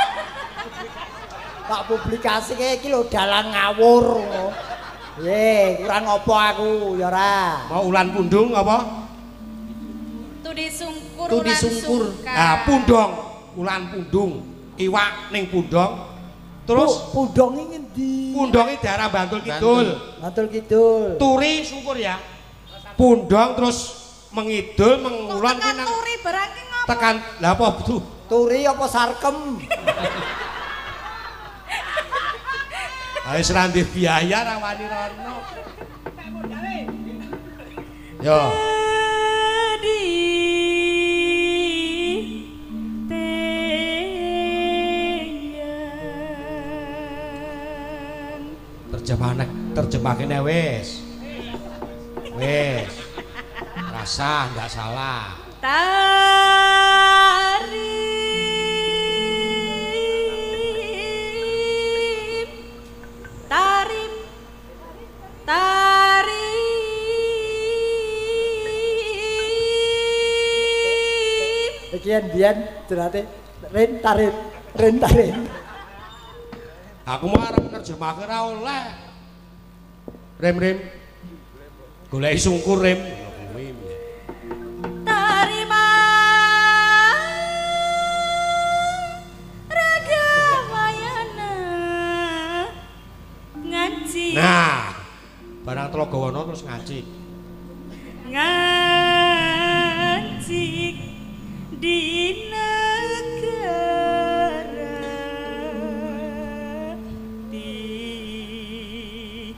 Tak publikasike iki lho dalang ngawur. Ye, kurang apa aku ya ora. Mau ulan pundung apa? Tu disungkur. Tu disungkur. Ah, pundong, ulan pundung. Iwak ning pundong. Terus pundong iki ngendi? Pundonge daerah Bantul Kidul. Bantul Kidul. Turi sungkur ya. Pundong terus mengidul mengulon ki nang turi barang ki ngopo? Tekan lha apa tuh? Turi apa sarkem? Ayo serandih biaya ra wani rono. Yo. Terjemahke wis. Wis. Ora sah, enggak salah. Tarim. Iki yen durate rin tarim. Aku mau arep nerjemahke ora oleh. Rem. Goleki sungkur rem. Tarima raga wayana ngaji. Nah, barang Telagawana terus ngaji. Ngaji di negara di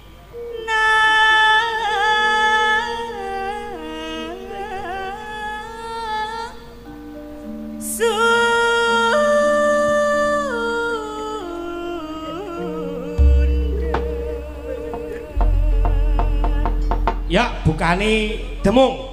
Ya, bukani demung.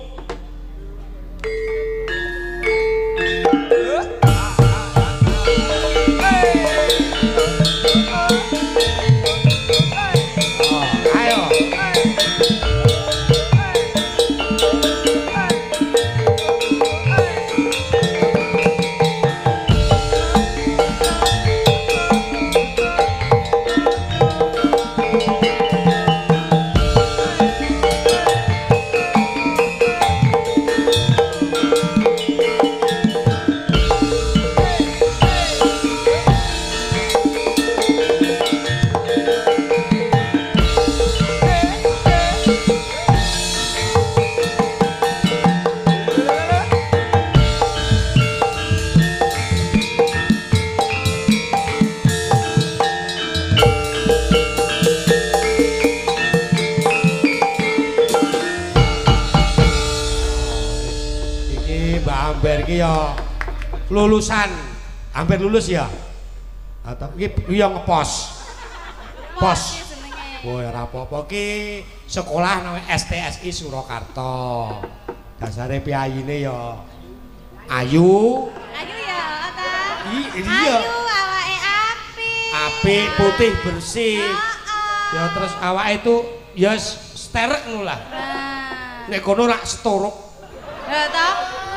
Ya lulusan hampir lulus ya atau iki ya ngepos pos oh ora apa-apa ki sekolah namanya STSI Surakarta dasare piyayine ya ayu ya ta iya ayu awake apik putih bersih ya terus awake itu ya sterek ngono lah nek kono rak setorok ya ta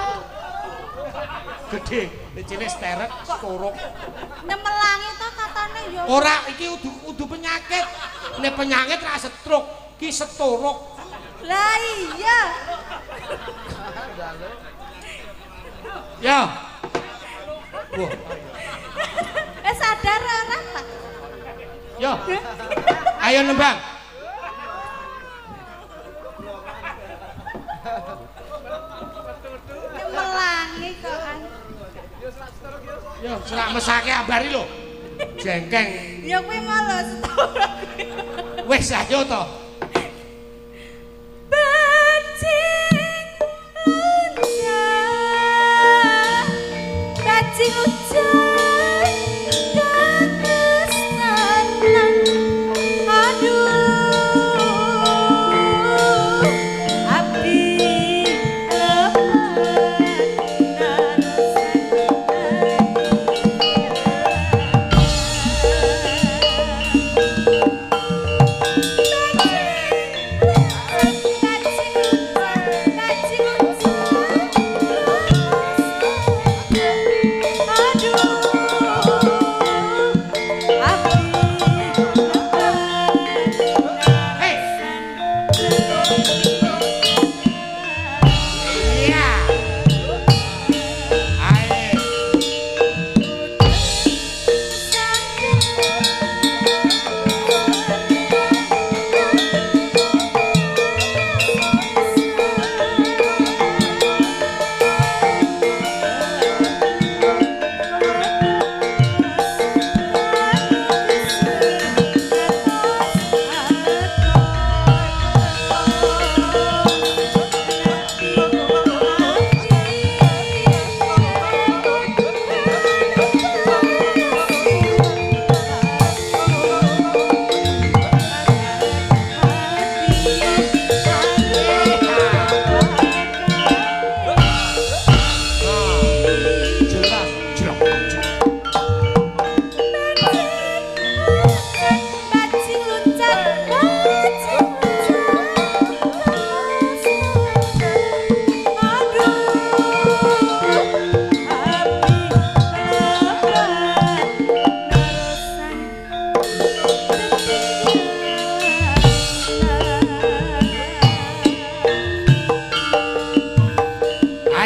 gede, cilik sterek, setorok. Nemelangi to katane ya. Ora, iki udu penyakit. Nek penyakit ra stroke, ki setorok. Lah iya. Ya. Wah. Sadar ora ta? Yo. Ayo nembang. Nemelangi kok an. Yo, serak mesake abari lho. Jengkeng. Ya kuwi malah setorok. Wis ayo to. Bajing ujan katresnanan aduh abdi lemenan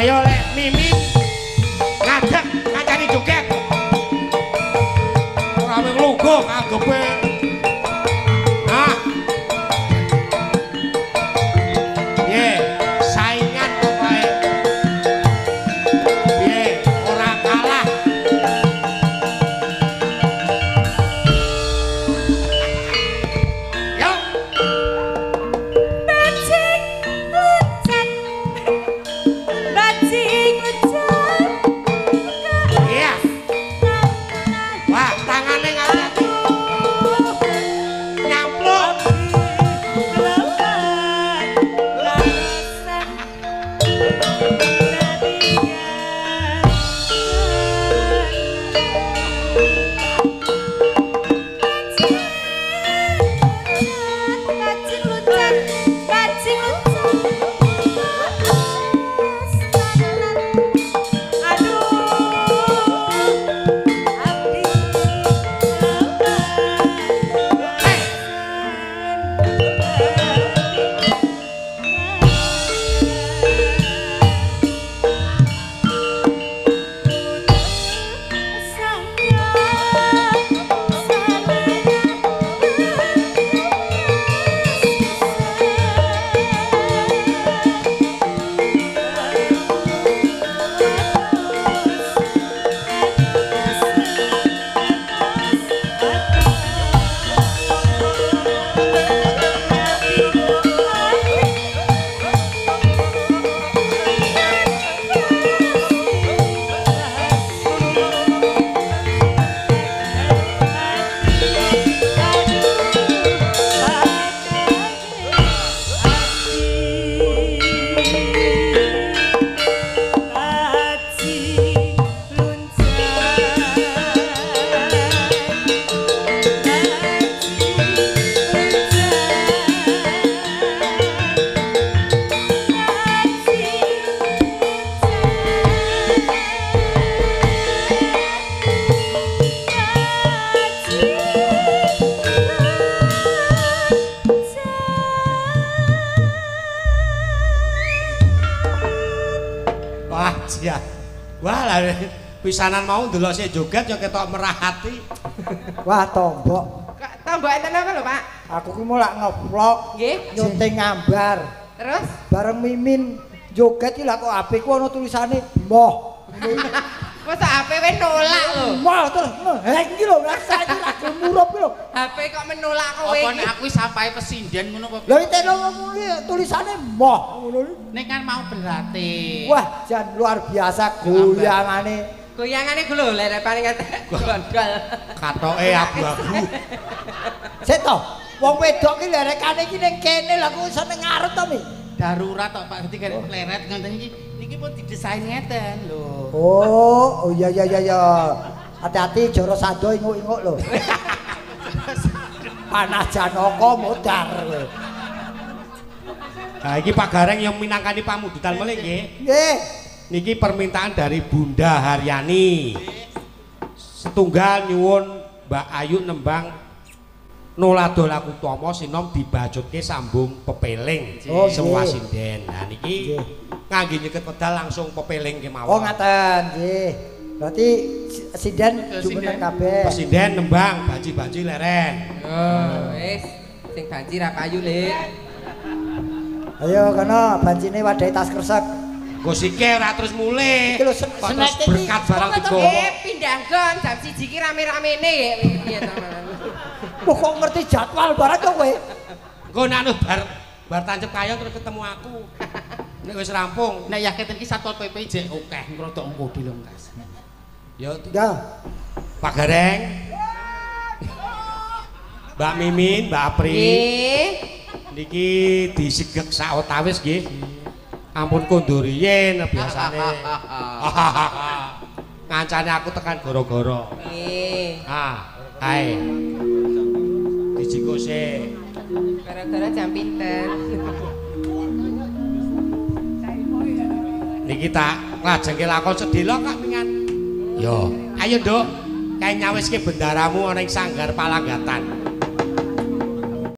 Ayo lek Mimin ngadeg ngancani joget. Ora mung lungguh kagepe. Nah. Piye? Saingan pokoke. Piye? Ora kalah. Yo. Bajing loncat, bajing loncat. Iya. Wah, tangane ngati-ati. Nyampluk. Bajing loncat, bajing loncat. Aduh, abdi Wah, sia. Wah, lah pisanan mau ndelok sik joget ya ketok merah hati. Wah, tombok. Tombok enten apa lho, Pak? Aku ki mau lak ngevlog, Nggih. nyunting gambar. Terus Bareng Mimin joget ki lah kok HP ku ana tulisane moh. masa HP we nolak lho. Moh terus heng iki lho, rasa iki lak murup ki lho. HP kok menolak kowe Apa iki? nek aku sampahe pesinden ngono apa? Lha iki tulisane moh ngono. Nek kan mau berarti. Wah, jan luar biasa goyangane. Goyangane ku lho lek paling gondol. Katoke abu-abu. Sik to, wong wedok ki lerekane iki ning kene lha kok seneng ngarep to, Mi? Darurat tok Pak ketika leret ngoten iki. Niki pun didesain ngeten lho. Oh iya. Hati-hati joro sado inguk-inguk lho. Panah Janaka modar kowe. Nah, iki Pak Gareng yang minangkani pamudutan melih nggih. Nggih. Niki permintaan dari Bunda Haryani. Setunggal nyuwun Mbak Ayu nembang Nolado laku tomo sinom dibajutke sambung pepeling Oh, semua nggih. sinden. Nah niki ngangge nyeket pedal langsung pepeling kemawon. Oh ngaten nggih. Berarti sinden jumeneng kabeh. Presiden nembang baji-baji leren. Oh, wis sing banjir ra payu, Lik. Ayo kono bancine wadahi tas kresek. Gosike ora terus mulih. Iki lho Kok senek terus berkat barang digowo. Pindah gon jam 1 iki rame-ramene piye to. Kok ngerti jadwal barang kok kowe? Engko nek bar tancep kayong terus ketemu aku. Nek wis rampung, Nek yakin iki Satpol PP jek akeh ngrodok ngodi lho, Mas. ya Ya. Pak Gareng. Mbak Mimin, Mbak Apri. Nggih. Niki disegek saotawis nggih. Ampun kondur riyen biasane. Ngancane aku tekan goro-goro. Nggih. Ah, kae. Dijikose. Gara-gara jam pinten. Niki tak lajengke lakon sedhela Kak Mingan. Yo, ayo Nduk. Kae nyawiske bendaramu ana ing sanggar Palanggatan.